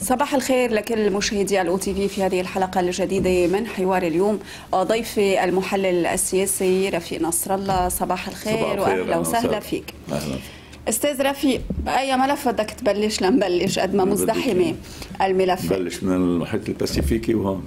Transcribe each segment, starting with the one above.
صباح الخير لكل مشاهدي الأو تي في هذه الحلقة الجديدة من حوار اليوم. ضيفي المحلل السياسي رفيق نصر الله. صباح الخير وأهلا وسهلا فيك. أهلا. أستاذ رفيق، بأي ملف بدك تبلش لنبلش قد ما مزدحمة الملف؟ بلش من المحيط الباسيفيكي وهون.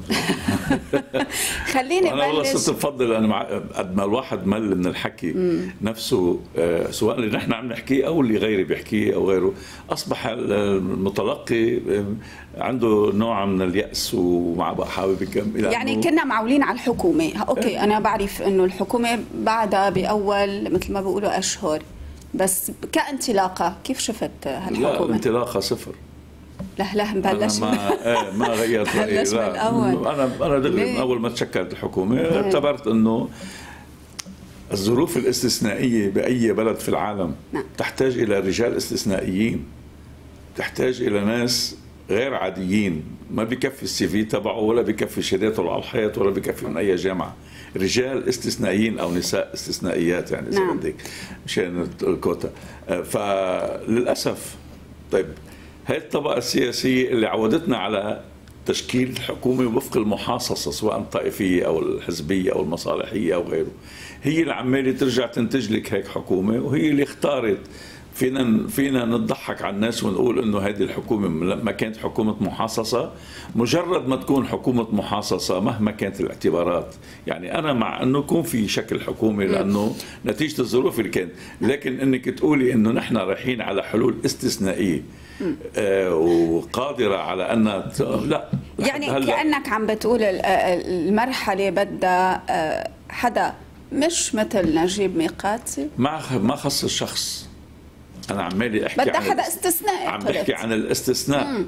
خليني أنا والله بلش. صرت بفضل أنا قد ما الواحد مل من الحكي نفسه، سواء اللي نحن عم نحكيه أو اللي غيري بيحكيه أو غيره، أصبح المتلقي عنده نوع من اليأس وما بقى حابب يكمل. يعني كنا معولين على الحكومة، أوكي أنا بعرف إنه الحكومة بعدها بأول مثل ما بيقولوا أشهر، بس كانطلاقه كيف شفت هالحكومه؟ لا، انطلاقه صفر. لا مبلش ما غيرت رايي. بلش من الأول. انا دغري من اول ما تشكلت الحكومه اعتبرت انه الظروف الاستثنائيه باي بلد في العالم تحتاج الى رجال استثنائيين، تحتاج الى ناس غير عاديين، ما بكفي السي في تبعه ولا بكفي شهاداته على الحيط ولا بكفي من اي جامعه، رجال استثنائيين او نساء استثنائيات يعني اذا بدك مشان الكوتا. فللاسف طيب هي الطبقه السياسيه اللي عودتنا على تشكيل الحكومه وفق المحاصصه سواء الطائفيه او الحزبيه او المصالحيه او غيره، هي اللي عماله ترجع تنتج لك هيك حكومه، وهي اللي اختارت. فينا نضحك على الناس ونقول انه هذه الحكومه ما كانت حكومه محاصصه، مجرد ما تكون حكومه محاصصه مهما كانت الاعتبارات، يعني انا مع انه يكون في شكل حكومه لانه نتيجه الظروف اللي كانت، لكن انك تقولي انه نحن رايحين على حلول استثنائيه وقادره على ان لا، يعني كانك عم بتقول المرحله بدها حدا مش مثل نجيب ميقاتي، ما خص الشخص. أنا عمالي أحكي بدها حدا استثنائي، عم بحكي عن الاستثناء.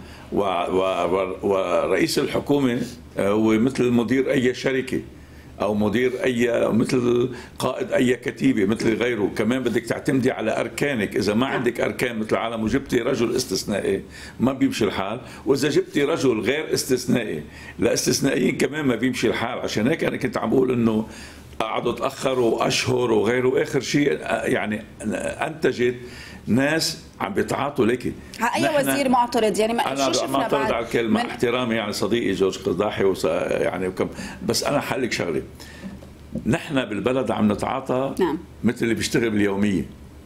ورئيس الحكومة هو مثل مدير أي شركة أو مدير أي، مثل قائد أي كتيبة مثل غيره. كمان بدك تعتمدي على أركانك، إذا ما عندك أركان مثل العالم وجبتي رجل استثنائي ما بيمشي الحال، وإذا جبتي رجل غير استثنائي لاستثنائيين كمان ما بيمشي الحال. عشان هيك أنا كنت عم بقول إنه قعدوا تأخروا أشهر وغيره، آخر شيء يعني أنتجت ناس عم بيتعاطوا لك. اي وزير معترض يعني ما انا معترض على الكلمه، احترامي يعني صديقي جورج قرداحي يعني بس انا حلك شغله، نحن بالبلد عم نتعاطى مثل اللي بيشتغل باليوميه،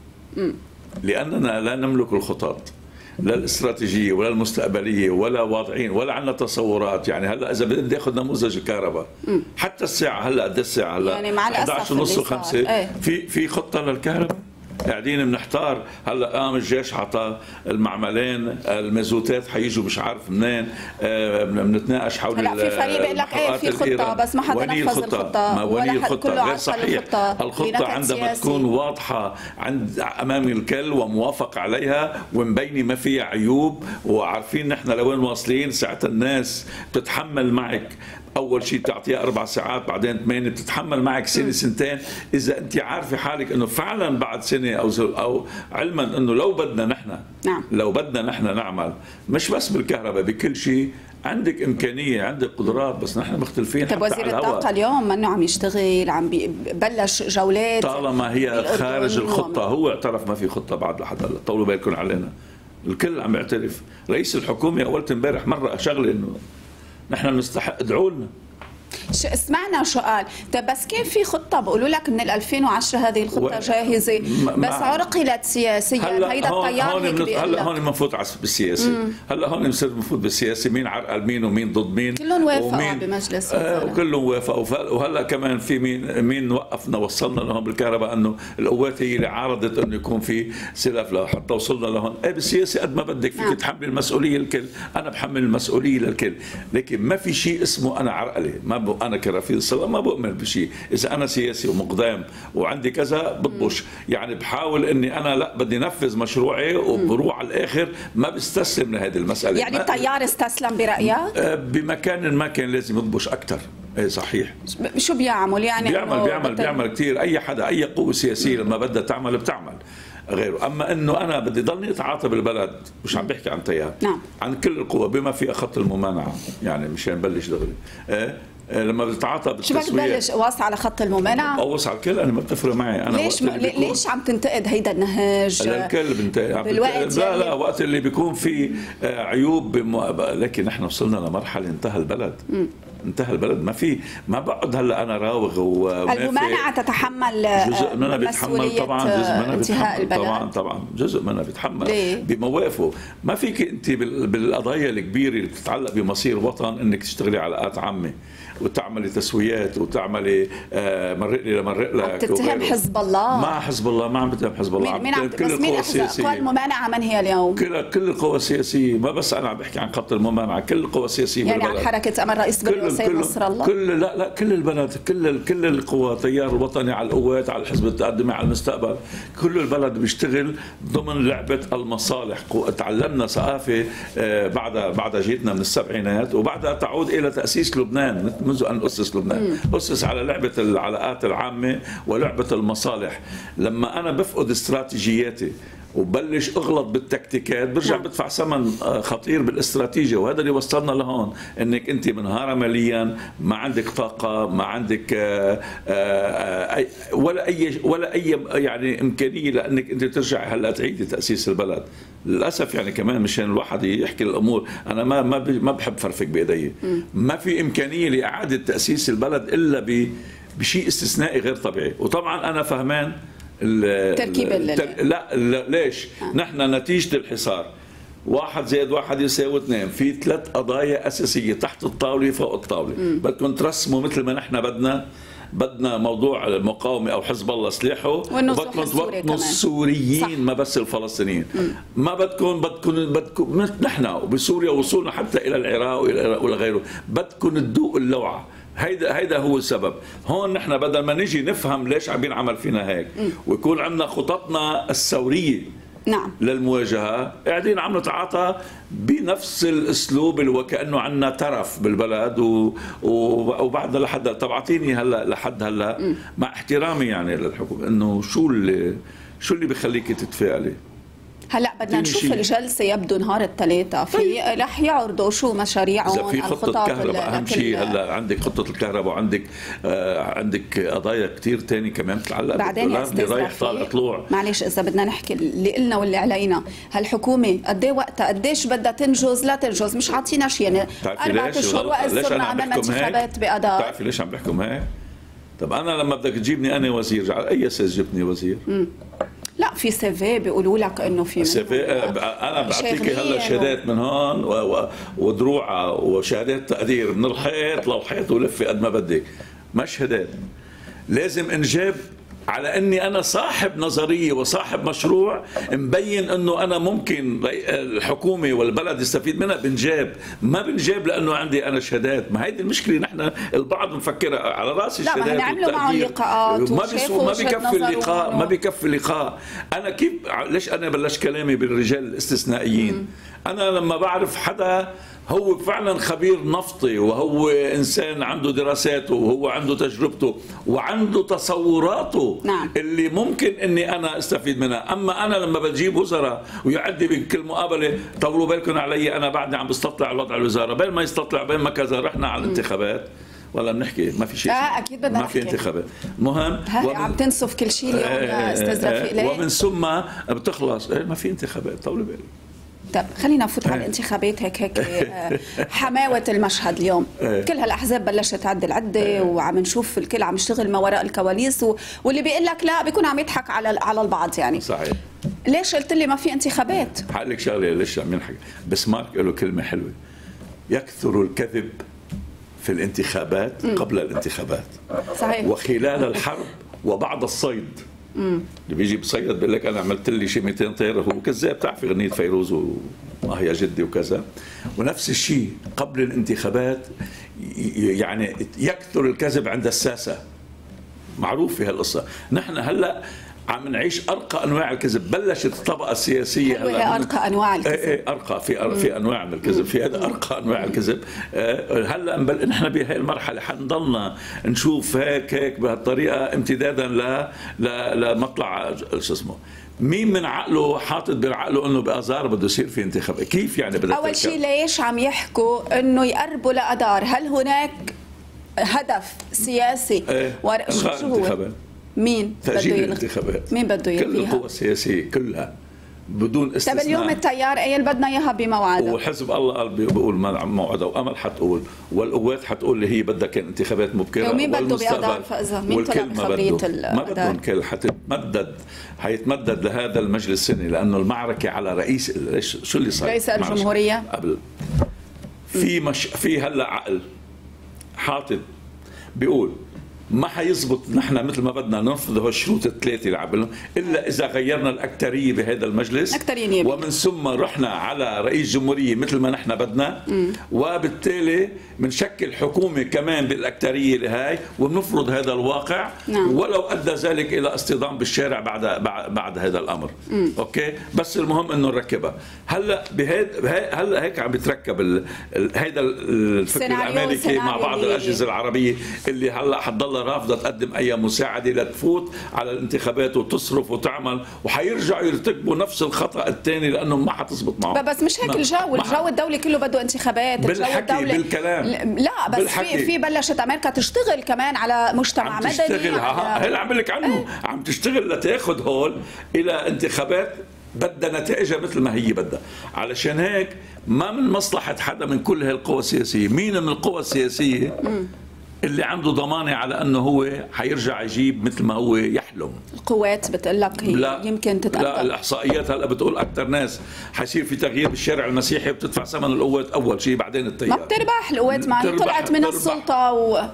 لاننا لا نملك الخطط لا الاستراتيجية ولا المستقبلية ولا واضعين ولا عندنا تصورات. يعني هلا إذا بدي آخذ نموذج الكهرباء، حتى الساعة هلا قد الساعة هلا يعني مع الأسف 11:30 و5 في خطة للكهرباء. قاعدين بنحتار. هلا قام الجيش عطى المعملين المازوتات حيجوا مش عارف منين، بنتناقش حول هلا في فريق بيقول لك ايه في خطه بس ما حدا نفذ الخطه. ولي الخطه غير صحيح. الخطه عندما تكون واضحه امام الكل وموافق عليها ومبينه ما فيها عيوب وعارفين نحن لوين واصلين، ساعتها الناس بتتحمل معك. اول شيء تعطيها 4 ساعات، بعدين 8، بتتحمل معك سنه سنتين اذا انت عارفه حالك انه فعلا بعد سنه او علما انه لو بدنا نحن لو بدنا نحن نعمل مش بس بالكهرباء بكل شيء، عندك امكانيه عندك قدرات، بس نحن مختلفين. طيب وزير الطاقه اليوم منه عم يشتغل، عم ببلش جولات طالما هي خارج الخطه. هو اعترف ما في خطه بعد لحد هلا، طولوا بالكم علينا. الكل عم يعترف. رئيس الحكومه قلت امبارح مره شغله انه نحن بنستحق، ادعوا لنا. سمعنا شو قال. طيب بس كان في خطه بقولوا لك من 2010 هذه الخطه جاهزه بس عرقلت سياسيا. هيدا التيار هيك هلا هون بنفوت بالسياسي. هلا هون بنصير بنفوت بالسياسي، مين عرقل مين ومين ضد مين، كلهم وافقوا بمجلس وكلهم وافقوا. وهلا كمان في مين وقفنا وصلنا لهون بالكهرباء، انه القوات هي اللي عارضت انه يكون في سلف حتى وصلنا لهون. ايه بالسياسه قد ما بدك فيك تحمل المسؤوليه الكل، انا بحمل المسؤوليه للكل، لكن ما في شيء اسمه انا عرقله. ما انا كرفيق الصلاة ما بؤمن بشيء. اذا انا سياسي ومقدام وعندي كذا بطبش، يعني بحاول اني انا لا بدي نفذ مشروعي وبروح على الاخر، ما بستسلم لهذه المساله. يعني التيار استسلم برايك؟ بمكان ما كان لازم يطبش اكثر. ايه صحيح. شو بيعمل يعني؟ بيعمل كثير. اي حدا اي قوه سياسيه لما بدها تعمل بتعمل غيره. اما انه انا بدي ضلني اتعاطى بالبلد، مش عم بحكي عن تيار، عن كل القوى بما في خط الممانعه، يعني مشان نبلش دغري. لما بتتعاطى بالتسوية شو بدك تبلش قواص على خط الممانعة؟ قوص على الكل، انا ما بتفرق معي. انا ليش عم تنتقد هيدا النهج؟ الكل بنتقد بالوقت لا وقت اللي بيكون في عيوب لكن نحن وصلنا لمرحله انتهى البلد. انتهى البلد، ما بقعد هلا انا راوغ الممانعه تتحمل جزء منها بيتحمل طبعا، جزء منها بيتحمل طبعا جزء منها بيتحمل بمواقفه. ما فيك انت بالقضايا الكبيره اللي بتتعلق بمصير وطن انك تشتغلي علاقات عامه وتعملي تسويات وتعملي مرق لي لمرق لك. بتتهم حزب الله؟ ما حزب الله، ما عم بتهم حزب الله. كل القوى السياسيه. قوى الممانعه من هي اليوم؟ كل القوى السياسيه، ما بس انا عم بحكي عن خط الممانعه، كل القوى السياسيه يعني عن حركه امل رئيس سيد نصر الله؟ كل البلد، كل القوى، التيار الوطني على القوات، على الحزب التقدمي، على المستقبل، كل البلد بيشتغل ضمن لعبه المصالح. تعلمنا ثقافه بعد جيتنا من السبعينات، وبعدها تعود الى تاسيس لبنان. منذ أن أسس لبنان أسس على لعبة العلاقات العامة ولعبة المصالح. لما أنا بفقد استراتيجياتي وبلش اغلط بالتكتيكات برجع بدفع ثمن خطير بالاستراتيجيه، وهذا اللي وصلنا لهون، انك انت منهاره ماليا، ما عندك طاقه، ما عندك ولا اي يعني امكانيه لانك انت ترجعي هلا تعيدي تاسيس البلد. للاسف يعني كمان مشان الواحد يحكي الامور، انا ما بحب فرفق بايدي. ما في امكانيه لاعاده تاسيس البلد الا بشيء استثنائي غير طبيعي. وطبعا انا فهمان تركيب لا ليش؟ نحن نتيجة الحصار 1 + 1 = 2، في 3 قضايا أساسية تحت الطاولة فوق الطاولة. بدكم ترسموا مثل ما نحن بدنا موضوع المقاومة أو حزب الله سلاحه، وبدكم توطنوا السوريين ما بس الفلسطينيين. ما بدكم نحن بسوريا وصولنا حتى إلى العراق وإلى غيره، بدكم تدوقوا اللوعة. هيدا هو السبب. هون نحن بدل ما نيجي نفهم ليش عم ينعمل فينا هيك ويكون عندنا خططنا الثوريه للمواجهه، قاعدين عم نتعاطى بنفس الاسلوب اللي وكانه عندنا ترف بالبلد وبعدنا لحد. طب اعطيني هلا لحد هلا مع احترامي يعني للحكومه، انه شو اللي بخليك تتفائلي؟ هلا بدنا نشوف الجلسه يبدو نهار الثلاثاء في رح يعرضوا شو مشاريعهم، في خطه الكهرباء اهم شيء. هلا عندك خطه الكهرباء وعندك عندك قضايا كثير ثانيه كمان تتعلق بالدولار اللي رايح طالع طلوع. معلش اذا بدنا نحكي اللي قلنا واللي علينا، هالحكومه قد ايه وقتها، قديش بدها تنجز لا تنجز، مش عاطينا شيء يعني 4 أشهر وقت صرنا عملنا انتخابات بأداء. بتعرفي ليش عم بحكم هيك؟ طب انا لما بدك تجيبني انا وزير، على اي اساس جبتني وزير؟ لا في سيفي بيقولوا لك انه في سيفي. انا بعطيكي هلا شهادات من هون ودروعه وشهادات تقدير من الحيط للحيط ولفي قد ما بدك، ما شهادات. لازم انجاب على اني انا صاحب نظريه وصاحب مشروع مبين انه انا ممكن الحكومه والبلد يستفيد منها. بنجاب، ما بنجاب لانه عندي انا شهادات. ما هيدي المشكله، نحن البعض مفكر على راسي الشهادات. لا ما عملوا معهم لقاءات ما بكفي اللقاء، ما بكفي اللقاء. انا كيف ليش انا بلش كلامي بالرجال الاستثنائيين؟ انا لما بعرف حدا هو فعلا خبير نفطي وهو انسان عنده دراساته وهو عنده تجربته وعنده تصوراته اللي ممكن اني انا استفيد منها. اما انا لما بجيب وزراء ويعدي بكل مقابله طولوا بالكم علي، انا بعدني عم بستطلع الوضع الوزاره، بين ما يستطلع بين ما كذا رحنا على الانتخابات ولا بنحكي ما في شيء. اكيد بدنا ما في انتخابات. المهم عم تنسف كل شيء اليوم يا استاذ رفيق. ومن ثم بتخلص ما في انتخابات، طولوا بالك. طب خلينا نفوت على الانتخابات هيك حماوة المشهد اليوم. كل هالأحزاب بلشت تعدل عدة وعم نشوف الكل عم يشتغل ما وراء الكواليس، واللي بيقول لك لا بيكون عم يضحك على البعض يعني. صحيح. ليش قلت لي ما في انتخابات؟ هقول لك شغله ليش عم ينحكي. بسمارك له كلمة حلوة، يكثر الكذب في الانتخابات قبل الانتخابات. صحيح. وخلال الحرب وبعد الصيد. اللي بيجي بصيد بيقول لك انا عملت لي شيء 200 طير، هو كذاب. بتعرفي اغنيه فيروز وهي جدي وكذا. ونفس الشيء قبل الانتخابات، يعني يكثر الكذب عند الساسه. معروف في هالقصه. نحن هلا عم نعيش ارقى انواع الكذب. بلشت الطبقه السياسيه هلا ارقى انواع الكذب. ارقى في انواع من الكذب، في هذا ارقى انواع الكذب. هلا نحن بهي المرحله حنضلنا نشوف هيك بهالطريقه امتدادا لمطلع شو اسمه. مين من عقله حاطط بعقله انه باذار بده يصير في انتخابات؟ كيف يعني بدك؟ اول شيء ليش عم يحكوا انه يقربوا لاذار؟ هل هناك هدف سياسي شو هو؟ مين تأجيل الانتخابات؟ مين بده يلغيها؟ كل القوى السياسية كلها بدون استثناء. طيب اليوم التيار قايل بدنا اياها بموعدها، وحزب الله قال بيقول موعدها، وامل حتقول، والقوات حتقول اللي هي بدها كان انتخابات مبكره، ومين بده بأداء الفائزة؟ مين طلع بخبرية الأداء؟ ما بدهم كل حيتمدد لهذا المجلس السني، لانه المعركه على رئيس شو اللي صار؟ رئيس الجمهوريه قبل في هلا عقل حاطط بيقول ما حيزبط نحن مثل ما بدنا ننفذ هالشروط الثلاثه اللي عملهم الا اذا غيرنا الاكثريه بهذا المجلس، ومن ثم رحنا على رئيس جمهوريه مثل ما نحن بدنا، وبالتالي بنشكل حكومه كمان بالاكثريه لهي وبنفرض هذا الواقع. ولو ادى ذلك الى اصطدام بالشارع بعد هذا الامر. اوكي، بس المهم انه نركبها. هلا هلا هيك عم بيتركب هيدا الفكر الامريكي مع بعض الاجهزه العربيه اللي هلا حتضل رافضه تقدم اي مساعده لتفوت على الانتخابات وتصرف وتعمل، وحيرجعوا يرتكبوا نفس الخطا الثاني لانه ما حتصبط معهم. بس مش هيك الجو الدولي كله بده انتخابات. بالحكي بالكلام لا بس في بلشت امريكا تشتغل كمان على مجتمع مدني. هلا عم بقول لك عنه عم تشتغل لتاخذ هول الى انتخابات بدها نتائجها مثل ما هي بدها. علشان هيك ما من مصلحه حدا من كل هالقوى السياسيه. مين من القوى السياسيه اللي عنده ضمانه على انه هو حيرجع يجيب مثل ما هو يحلم؟ القوات بتقول لك هي يمكن تتقدم. لا، الاحصائيات هلا بتقول اكثر ناس حيصير في تغيير بالشارع المسيحي وبتدفع ثمن القوات اول شيء، بعدين التيار. ما بتربح القوات، ما هي طلعت من السلطه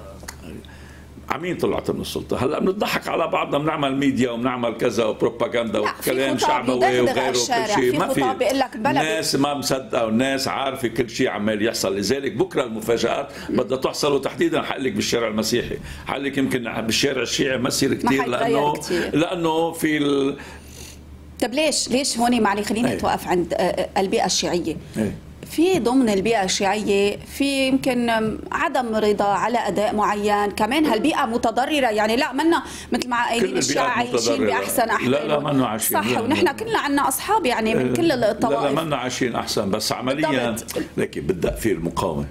عمين طلعت من السلطه. هلا بنضحك على بعضنا، بنعمل ميديا وبنعمل كذا وبروباغندا وكلام شعبوي وغيره وكل شيء. ما في الناس ما مصدقه، والناس عارفه كل شيء عمال يحصل. لذلك بكره المفاجآت بدها تحصل، وتحديدا حقول لك بالشارع المسيحي، حقول لك يمكن بالشارع الشيعي ما يصير كثير لانه في طب ليش هون معلي خليني اتوقف عند البيئه الشيعيه. في ضمن البيئة الشيعية في يمكن عدم رضا على أداء معين، كمان هالبيئة متضررة. يعني لا منا مثل ما قايلين الشيعة عايشين بأحسن أحوال. لا منا عايشين صح، ونحن كلنا عنا أصحاب يعني من كل الطوائف. لا منا عايشين أحسن، بس عمليا لكن بدأ في المقاومة.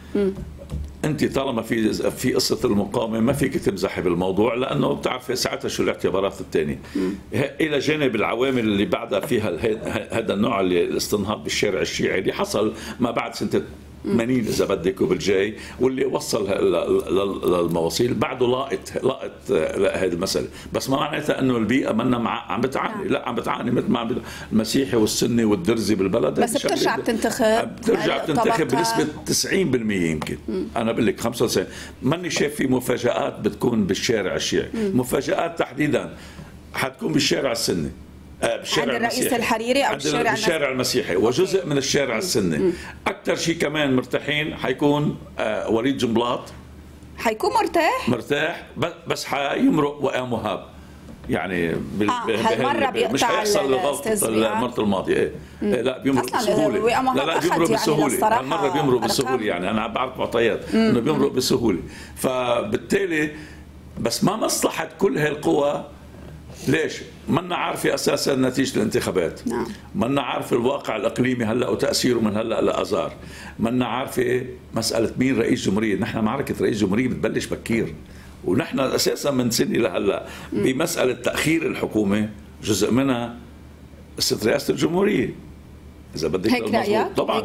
انت طالما في قصه المقاومه ما فيك تمزحي بالموضوع، لانه بتعرفي ساعتها شو الاعتبارات الثانيه. الى جانب العوامل اللي بعدها فيها هذا النوع الاستنهاض بالشارع الشيعي اللي حصل ما بعد سنه 80 اذا بدك وبالجاي، واللي وصل للمواصيل بعده لاقط هذه المساله. بس ما معناتها انه البيئه منا عم بتعاني، لا عم بتعاني مثل ما عم المسيحي والسني والدرزي بالبلد. بس بترجع بتنتخب بنسبه 90% يمكن. انا بقول لك 95. ماني شايف في مفاجآت بتكون بالشارع الشيعي. مفاجآت تحديدا حتكون بالشارع السني، بالشارع عند الرئيس الحريري او بالشارع المسيحي وجزء من الشارع السني. اكثر شيء كمان مرتاحين حيكون وليد جنبلاط، حيكون مرتاح بس حيمرق وئام وهاب. يعني هالمره مش حيحصل الغلط المره الماضيه. لا بيمرق بسهوله. لا بيمرق بسهوله. هالمره بيمرق بسهوله. يعني انا بعرف معطيات انه بيمرق بسهوله. فبالتالي بس ما مصلحه كل هالقوى. ليش؟ منا عارفة أساسا نتيجة الانتخابات. منا عارفة الواقع الإقليمي هلأ وتأثيره من هلأ لأذار. منا عارفة مسألة مين رئيس جمهورية. نحن معركة رئيس جمهورية بتبلش بكير، ونحن أساسا من سنة لهلأ بمسألة تأخير الحكومة جزء منها رئاسة الجمهورية إذا بدك. طبعا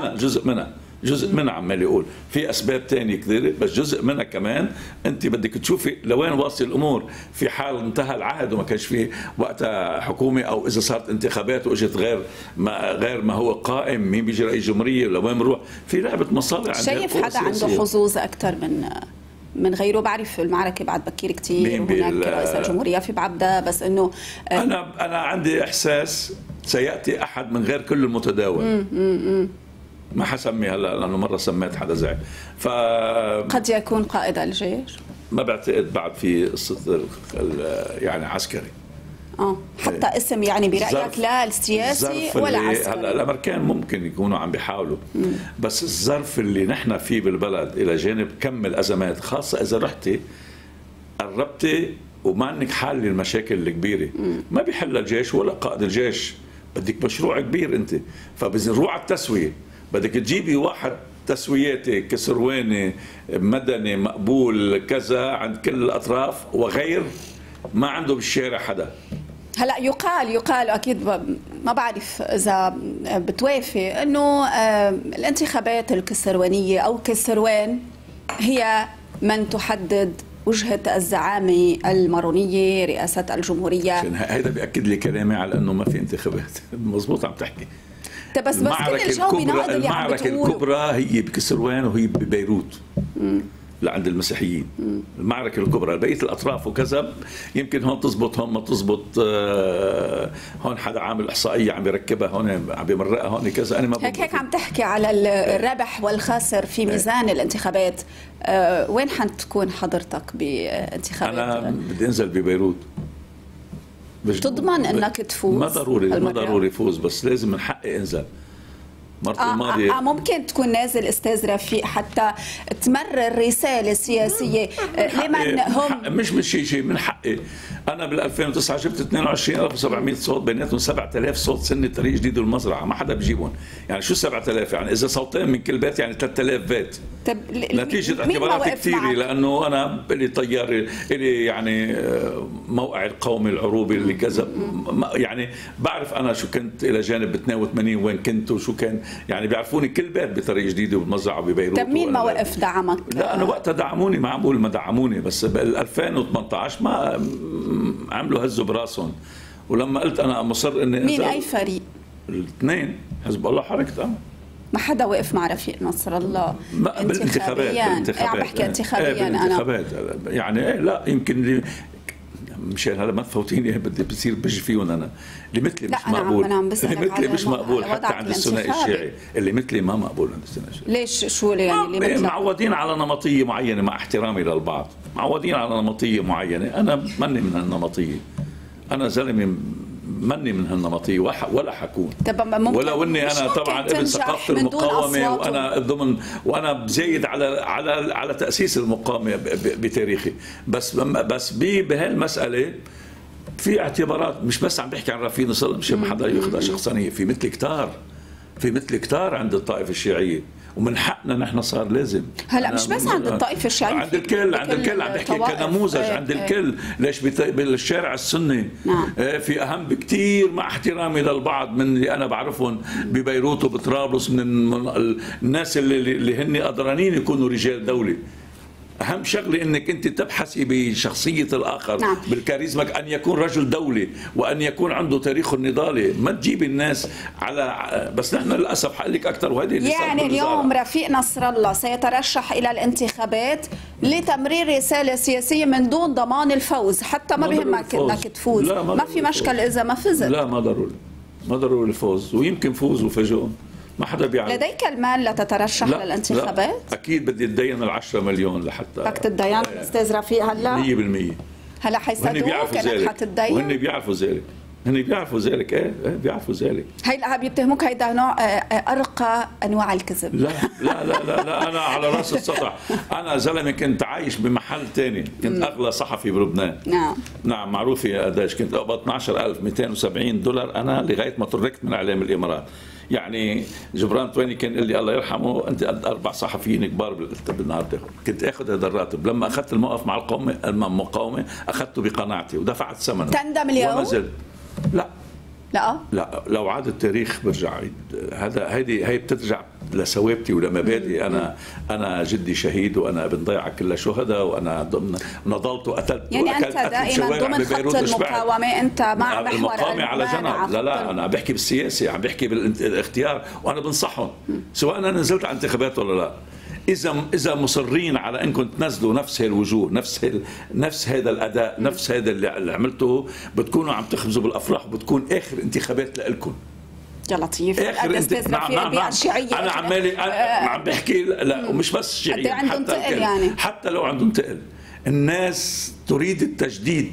جزء منها عمال يقول في اسباب ثانيه كثيره، بس جزء منها كمان انت بدك تشوفي لوين واصل الامور. في حال انتهى العهد وما كانش في وقتها حكومه، او اذا صارت انتخابات واجت غير ما هو قائم، مين بيجي رئيس جمهوريه وين بنروح؟ في لعبه مصالح. شايف حدا عنده حظوظ اكثر من غيره؟ بعرف المعركه بعد بكير كثير، وهناك رئيس الجمهوريه في بعبده، بس انه انا عندي احساس سياتي احد من غير كل المتداول. ما حسمي هلا لانه مره سميت حدا زعل. قد يكون قائد الجيش. ما بعتقد بعد في قصه يعني عسكري. حتى اسم يعني برايك لا السياسي ولا عسكري. هلا الامريكان ممكن يكونوا عم بيحاولوا، بس الظرف اللي نحن فيه بالبلد الى جانب كم الازمات، خاصه اذا رحتي قربتي وما انك حل المشاكل الكبيره، ما بيحل الجيش ولا قائد الجيش. بدك مشروع كبير انت، فبزروع التسويه بدك تجيبي واحد تسوياتي كسرواني مدني مقبول كذا عند كل الأطراف وغير، ما عنده بالشارع حدا. هلا يقال اكيد ما بعرف اذا بتوافق انه الانتخابات الكسروانيه او كسروان هي من تحدد وجهة الزعامة المارونية رئاسة الجمهورية. هذا بيأكد لي كلامي على انه ما في انتخابات. مضبوط عم تحكي. بس كل الجو بيناقض اللي عم المعركة الكبرى هي بكسروان وهي ببيروت لعند المسيحيين. المعركة الكبرى بقية الأطراف وكذا يمكن هون تزبط هون ما تزبط، هون حدا عامل إحصائية عم بيركبها هون عم بيمرقها هون كذا. أنا ما هيك عم تحكي على الربح والخسر في ميزان الانتخابات. وين حتكون حضرتك بانتخابات؟ أنا بدي أنزل ببيروت. تضمن أنك تفوز؟ ما ضروري فوز، بس لازم من حقي أنزل. مرة الماضية ممكن تكون نازل استاذ رفيق حتى تمرر رسالة سياسية لمن هم مش شيء من حقي. أنا بال 2009 جبت 22700 صوت، بيناتهم 7000 صوت سنة طريق جديد والمزرعة، ما حدا بجيبهم. يعني شو 7000؟ يعني إذا صوتين من كل بيت يعني 3000 بيت. طب نتيجة اعتبارات كثيرة، لأنه أنا إلي طيار، إلي يعني موقع القومي العروبي اللي كذا، يعني بعرف أنا شو كنت إلى جانب 82 وين كنت وشو كان، يعني بيعرفوني كل بيت بطريق جديد وبالمزرعة وببيروت. طب مين ما وقف دعمك؟ لا أنا وقتها دعموني، ما عم بقول ما دعموني، بس بال 2018 ما عملوا هزوا براسهم. ولما قلت أنا مصر إني مين أي فريق؟ الاثنين، حزب الله حركة ما حدا وقف مع رفيق نصر الله بالانتخابات. عم بحكي انتخابيا انا يعني لا يمكن مشان هلا ما تفوتيني بدي بصير بجي فيهم انا اللي مثلي مش مقبول. اللي مثلي مش مقبول حتى عند الثنائي الشيعي، اللي مثلي ما مقبول عند الثنائي الشيعي. ليش شو يعني اللي مثلك؟ معودين على نمطيه معينه، مع احترامي للبعض معودين على نمطيه معينه. انا ماني من هالنمطيه، انا زلمه مني من هالنمطيه ولا حكون. ولو اني انا طبعا ابن ثقافه المقاومه وانا ضمن وانا بزايد على تاسيس المقاومه بتاريخي، بس بهالمساله في اعتبارات. مش بس عم بحكي عن رفيق نصر الله، مش حدا ياخذها شخصانيه، في مثل كتار عند الطائفه الشيعيه، ومن حقنا نحن صار لازم. هلا مش بس عند الطائفة الشيعية، عند الكل عم بحكي كنموذج عند الكل. ليش بالشارع السني في أهم بكتير، مع احترامي للبعض من اللي أنا بعرفهم ببيروت وبطرابلس، من الناس اللي هن قدرانين يكونوا رجال دولة. أهم شغلة أنك أنت تبحثي بشخصية الآخر، بالكاريزما، أن يكون رجل دولي وأن يكون عنده تاريخ النضالي. ما تجيب الناس على بس نحن للأسف حقول لك أكثر. وهذه يعني اليوم رفيق نصر الله سيترشح إلى الانتخابات لتمرير رسالة سياسية من دون ضمان الفوز، حتى ما بيهمك أنك تفوز. ما في مشكل إذا ما فزت. لا ما ضروري الفوز، ويمكن فوز وفاجئهم، ما حدا بيعرف. لديك المال لتترشح للانتخابات؟ لا. اكيد بدي اتدين ال10 مليون لحتى بدك تتدين استاذ رفيق هلا 100%. هلا حيصدقوك انك حتتدين؟ وهن بيعرفوا ذلك. ايه بيعرفوا ذلك. هيدا بيتهموك هيدا نوع ارقى انواع الكذب. لا انا على راس السطح. انا زلمه كنت عايش بمحل ثاني، كنت اغلى صحفي بلبنان. نعم معروف يا قداش كنت اقبض 12270 دولار انا لغايه ما تركت من اعلام الامارات. يعني جبران تويني كان قال لي الله يرحمه انت قد 4 صحفيين كبار بالنهار تاخذ. كنت اخذ هذا الراتب. لما اخذت الموقف مع المقاومه اخذته بقناعتي ودفعت ثمنه. تندم اليوم؟ وما زلت لا لو عاد التاريخ برجع. هي بترجع لثوابتي ولمبادئي. انا جدي شهيد، وانا ابن ضيعه كلها شهداء، وانا نضلت وقتلت. يعني انت دائما ضمن خط المقاومه، انت مع محور المقاومه على جنب. لا انا بحكي بالسياسه، عم بحكي بالاختيار، وانا بنصحهم سواء انا نزلت على انتخابات ولا لا. إذا مصرين على أنكم تنزلوا نفس هالوجوه، نفس هذا الأداء، نفس هذا اللي عملته، بتكونوا عم تخبزوا بالأفراح، وبتكون آخر انتخابات لكم. يا لطيف. نعم. أنا عمالي عم بحكي لا، ومش بس الشيعيين، حتى لو عندهم تقل. الناس تريد التجديد،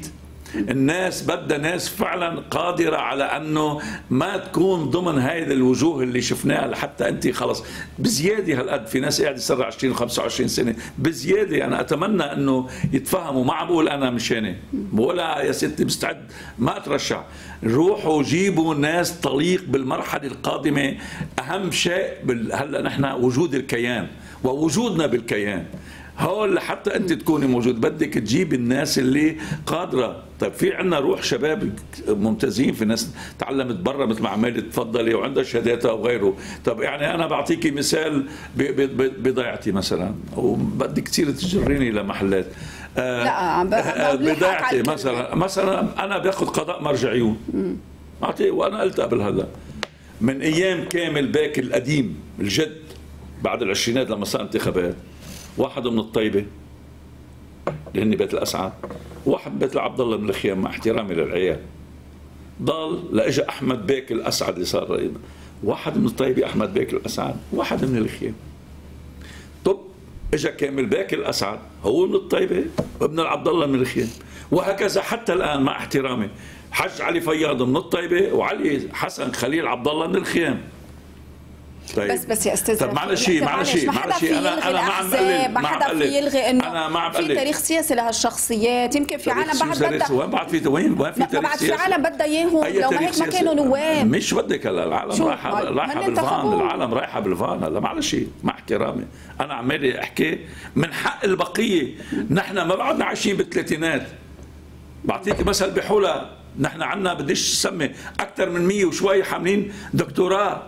الناس بدها ناس فعلا قادرة على أنه ما تكون ضمن هاي الوجوه اللي شفناها لحتى أنت خلص بزيادة هالقد. في ناس قاعد يصير 20 و25 سنة بزيادة. أنا أتمنى أنه يتفهموا. ما عم بقول أنا مشاني ولا يا ستي مستعد ما أترشح. روحوا جيبوا ناس تليق بالمرحلة القادمة. أهم شيء هلا نحن وجود الكيان ووجودنا بالكيان هول لحتى انت تكوني موجود. بدك تجيب الناس اللي قادره. طيب في عندنا روح شباب ممتازين، في ناس تعلمت برا مثل ما عمالة تفضلي وعندها شهاداتها وغيره. طب يعني انا بعطيكي مثال بضيعتي مثلا، وبدك تصير تجريني لمحلات. لا عم بضيعتي مثلا انا باخذ قضاء مرجعيون اعطي. وانا قلت قبل هذا من ايام كامل باك القديم الجد بعد العشرينات لما صار انتخابات، واحد من الطيبة اللي هن بيت الأسعد، واحد بيت عبد الله من الخيام، مع احترامي للعيال، ضل لاجا أحمد بيك الأسعد اللي صار رئيس. واحد من الطيبة أحمد بيك الأسعد، واحد من الخيام. طب اجا كامل بيك الأسعد هو من الطيبة وابن عبد الله من الخيام، وهكذا حتى الآن مع احترامي حج علي فياض من الطيبة وعلي حسن خليل عبد الله من الخيام. طيب. بس يا استاذ طب معلش انا ما عم بقلل، ما حدا في يلغي انه انا ما عم في تاريخ سياسي لهالشخصيات. يمكن في عالم بعد بدها وين في تاريخ بعد في عالم بدها اياهم لو ما هيك ما كانوا نواب. مش بدك هلا العالم رايحه بالفان، العالم رايحه بالفان. هلا معلش مع احترامي انا عمالي احكي من حق البقيه. نحن ما بعدنا عايشين بالثلاثينات. بعطيك مثل بحولة، نحن عندنا بديش سمي اكثر من 100 وشوي حاملين دكتوراه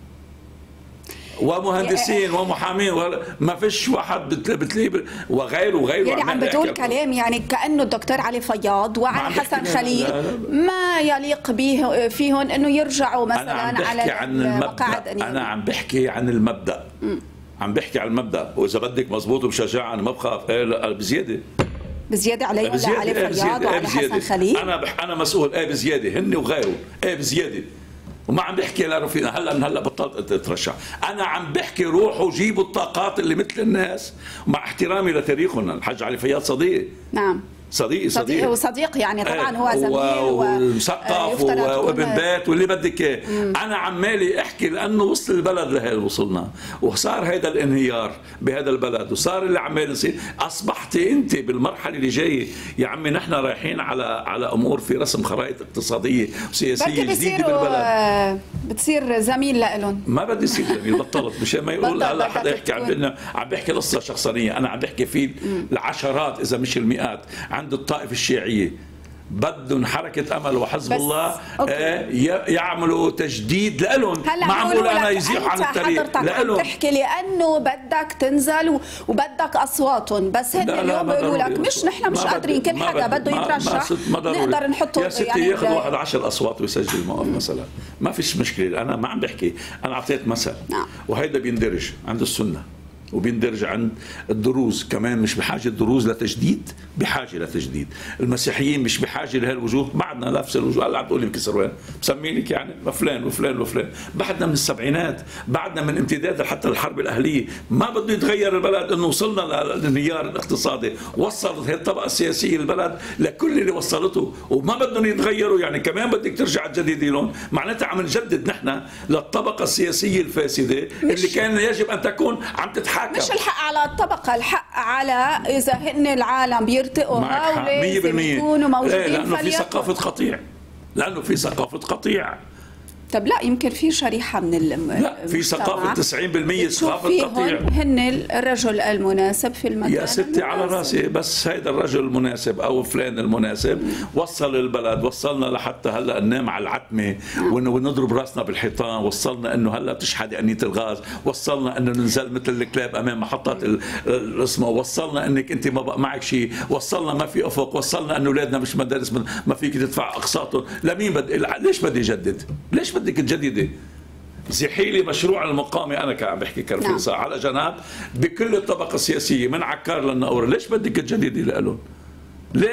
ومهندسين ومحامين، ما فيش واحد بتلاقيه وغيره يعني عم بتقول كلام يعني كأنه الدكتور علي فياض وعلي حسن خليل ما يليق به فيهم انه يرجعوا مثلا على المقاعد. انا عم بحكي عن المبدأ. عم بحكي عن المبدأ، واذا بدك مزبوط وبشجاع انا ما بخاف. بزياده علي علي فياض وعلى حسن خليل. انا مسؤول بزياده، هن وغيره بزياده. وما عم بحكي لرفيقنا هلا من هلا بطلت اترشح. انا عم بحكي روحوا جيبوا الطاقات اللي مثل الناس. مع احترامي لتاريخهم، الحاج علي فياض صديقي. نعم صديق وصديق يعني طبعا هو زميل ومثقف وابن بيت واللي بدك اياه. انا عمالي احكي لانه وصل البلد لهي وصلنا، وصار هيدا الانهيار بهذا البلد، وصار اللي عمال يصير. اصبحتي انت بالمرحله اللي جايه يا عمي نحن رايحين على امور في رسم خرائط اقتصاديه وسياسيه جديده بالبلد. بتصير زميل لهم. ما بدي يصير زميل، بطلت مشان ما يقول هلا حدا يحكي عم بحكي قصه شخصانيه. انا عم بحكي في العشرات اذا مش المئات عند الطائفة الشيعية بدهم حركة أمل وحزب الله يعملوا تجديد لهم. ما عم بقول أنا يزيحوا عن الطريق لهم. تحكي لأنه بدك تنزل وبدك أصواتهم، بس هن اليوم بيقولوا لك مش نحن مش قادرين، كل حدا بده يترشح نقدر نحطه. يا ستي يعني ياخذ واحد 10 أصوات ويسجل موقف مثلا، ما فيش مشكلة. أنا ما عم بحكي، أنا أعطيت مثل. وهيدا بيندرج عند السنة وبيندرج عند الدروز كمان. مش بحاجة الدروز لتجديد، بحاجة لتجديد. المسيحيين مش بحاجة لهالوجوه، بعدنا نفس الوجوه. هلا عم تقولي بكسر وين مسمي لك يعني فلان وفلان وفلان. بعدنا من السبعينات، بعدنا من امتداد حتى الحرب الأهلية. ما بده يتغير البلد انه وصلنا للانهيار الاقتصادي. وصلت هي الطبقة السياسية البلد لكل اللي وصلته، وما بدهم يتغيروا. يعني كمان بدك ترجع تجددي لهم. معناتها عم نجدد نحن للطبقة السياسية الفاسدة اللي كان يجب ان تكون عم تتحكم. مش الحق على الطبقة، الحق على إذا هن العالم بيرتقوا هؤلاء بيكونوا موجودين. لأنه في ثقافة قطيع، لأنه في ثقافة قطيع. طب لا يمكن في شريحة من لا في ثقافة 90% ثقافة قطيع. هن الرجل المناسب في المكان يا ستي على راسي، بس هيدا الرجل المناسب أو فلان المناسب وصل البلد. وصلنا لحتى هلا ننام على العتمة ونضرب راسنا بالحيطان. وصلنا انه هلا تشحدي أنية الغاز. وصلنا انه ننزل مثل الكلاب امام محطات الاسمه. وصلنا انك انت ما بقى معك شيء. وصلنا ما في افق. وصلنا انه اولادنا مش مدارس ما فيك تدفع اقساطهم. لمين ليش بدي اجدد؟ ليش بدك تجددي؟ زحي لي مشروع المقامي. انا كان عم بحكي كرفيصه على جناب بكل الطبقه السياسيه من عكار للنقور. ليش بدك تجددي لهم؟ ليش؟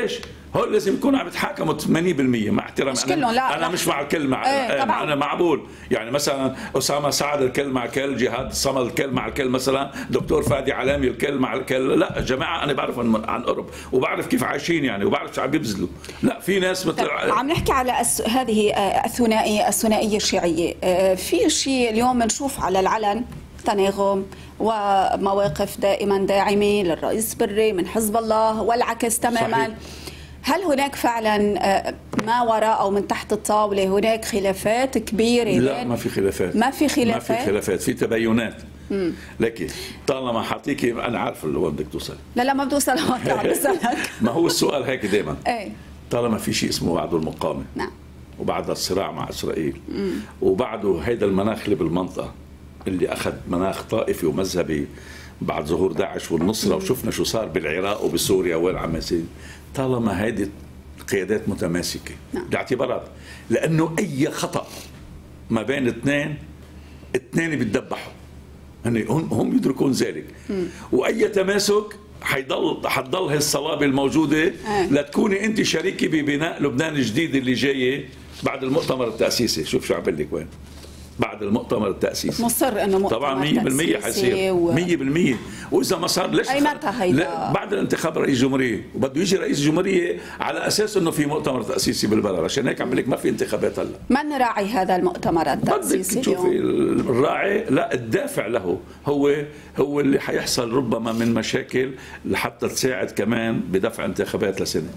هول لازم يكونوا عم يتحاكموا 80% مع احترامي. مش كلهم، لا انا مش مع الكل، مع انا معقول يعني مثلا اسامه سعد الكل مع الكل، جهاد صمد الكل مع الكل، مثلا دكتور فادي علامي الكل مع الكل. لا جماعه انا بعرف عن قرب وبعرف كيف عايشين يعني، وبعرف شو عم بيبذلوا. لا في ناس مثل عم نحكي على هذه الثنائيه الشيعيه. في شيء اليوم بنشوف على العلن تناغم ومواقف دائما داعمه للرئيس بري من حزب الله والعكس تماما. صحيح. هل هناك فعلا ما وراء او من تحت الطاوله هناك خلافات كبيره؟ لا ما في خلافات، ما في خلافات، في تباينات. لكن طالما حاعطيكي انا عارف اللي وين بدك توصل. لا ما بدي اوصل هون، عم بسالك. ما هو السؤال هيك دائما. ايه طالما في شيء اسمه بعده المقاومه، نعم، وبعد الصراع مع اسرائيل، وبعده هيدا المناخ اللي بالمنطقه اللي اخذ مناخ طائفي ومذهبي بعد ظهور داعش والنصره، وشفنا شو صار بالعراق وبسوريا وين عم يصير. طالما هيدي قيادات متماسكه باعتبارات، لانه اي خطا ما بين اثنين بيتذبحوا، هم يدركون ذلك. واي تماسك حتضل هي الصلابه الموجوده لتكوني انت شريكه ببناء لبنان الجديد اللي جاي بعد المؤتمر التاسيسي. شوف شو عم بقول لك وين بعد المؤتمر التاسيسي. مصر انه مؤتمر طبعا 100% حيصير 100%. واذا ما صار ليش؟ اي متى هيدا؟ بعد الانتخاب رئيس جمهوريه، وبده يجي رئيس جمهوريه على اساس انه في مؤتمر تاسيسي بالبلد. عشان هيك عم بقول لك ما في انتخابات هلا. من راعي هذا المؤتمر التاسيسي اليوم؟ شوفي الراعي، لا الدافع له هو اللي حيحصل ربما من مشاكل لحتى تساعد كمان بدفع انتخابات لسنه.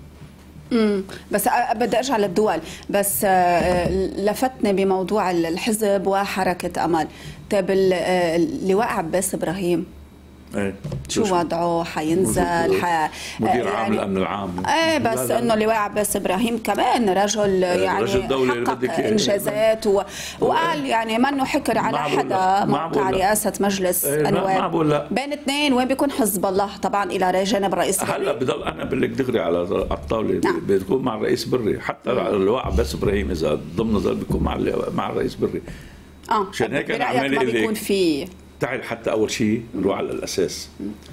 بس بدي ارجع للدول، بس لفتني بموضوع الحزب وحركه امل. طيب اللواء عباس ابراهيم شو وضعه؟ حينزل مدير عام الامن العام. ايه بس انه اللواء عباس ابراهيم كمان رجل يعني حقق انجازات وقال يعني منه حكر على حدا موقع رئاسه مجلس النواب. بين اثنين وين بيكون حزب الله طبعا الى جانب الرئيس بري. هلا بضل انا بقول لك دغري على الطاوله. بتكون مع الرئيس بري، حتى اللواء عباس ابراهيم اذا ضمن ظل بيكون مع الرئيس بري. عشان هيك انا عمال ما بيكون في تعال حتى أول شيء نروح على الأساس.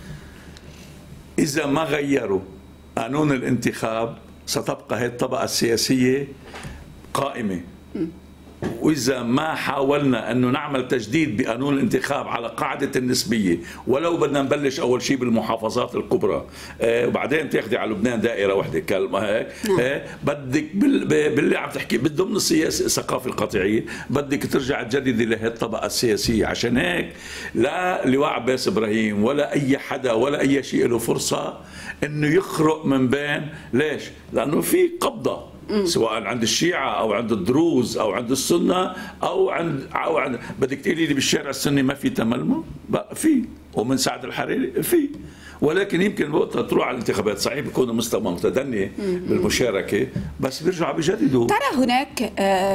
إذا ما غيروا قانون الانتخاب ستبقى هذه الطبقة السياسية قائمة. وإذا ما حاولنا أنه نعمل تجديد بقانون الانتخاب على قاعدة النسبية، ولو بدنا نبلش أول شيء بالمحافظات الكبرى وبعدين تاخدي على لبنان دائرة واحدة كلمة هيك بدك باللي عم تحكي ضمن السياسة الثقافة القطيعية بدك ترجع تجددي لهي الطبقة السياسية. عشان هيك لا لواء عباس إبراهيم ولا أي حدا ولا أي شيء له فرصة أنه يخرق من بين. ليش؟ لأنه في قبضة سواء عند الشيعة أو عند الدروز أو عند السنة أو عند بدك تقولي لي بالشارع السني ما في تململ؟ بقى في، ومن سعد الحريري في، ولكن يمكن وقتها تروح على الانتخابات صحيح بيكون المستوى متدني بالمشاركة بس بيرجعوا بيجددوا. ترى هناك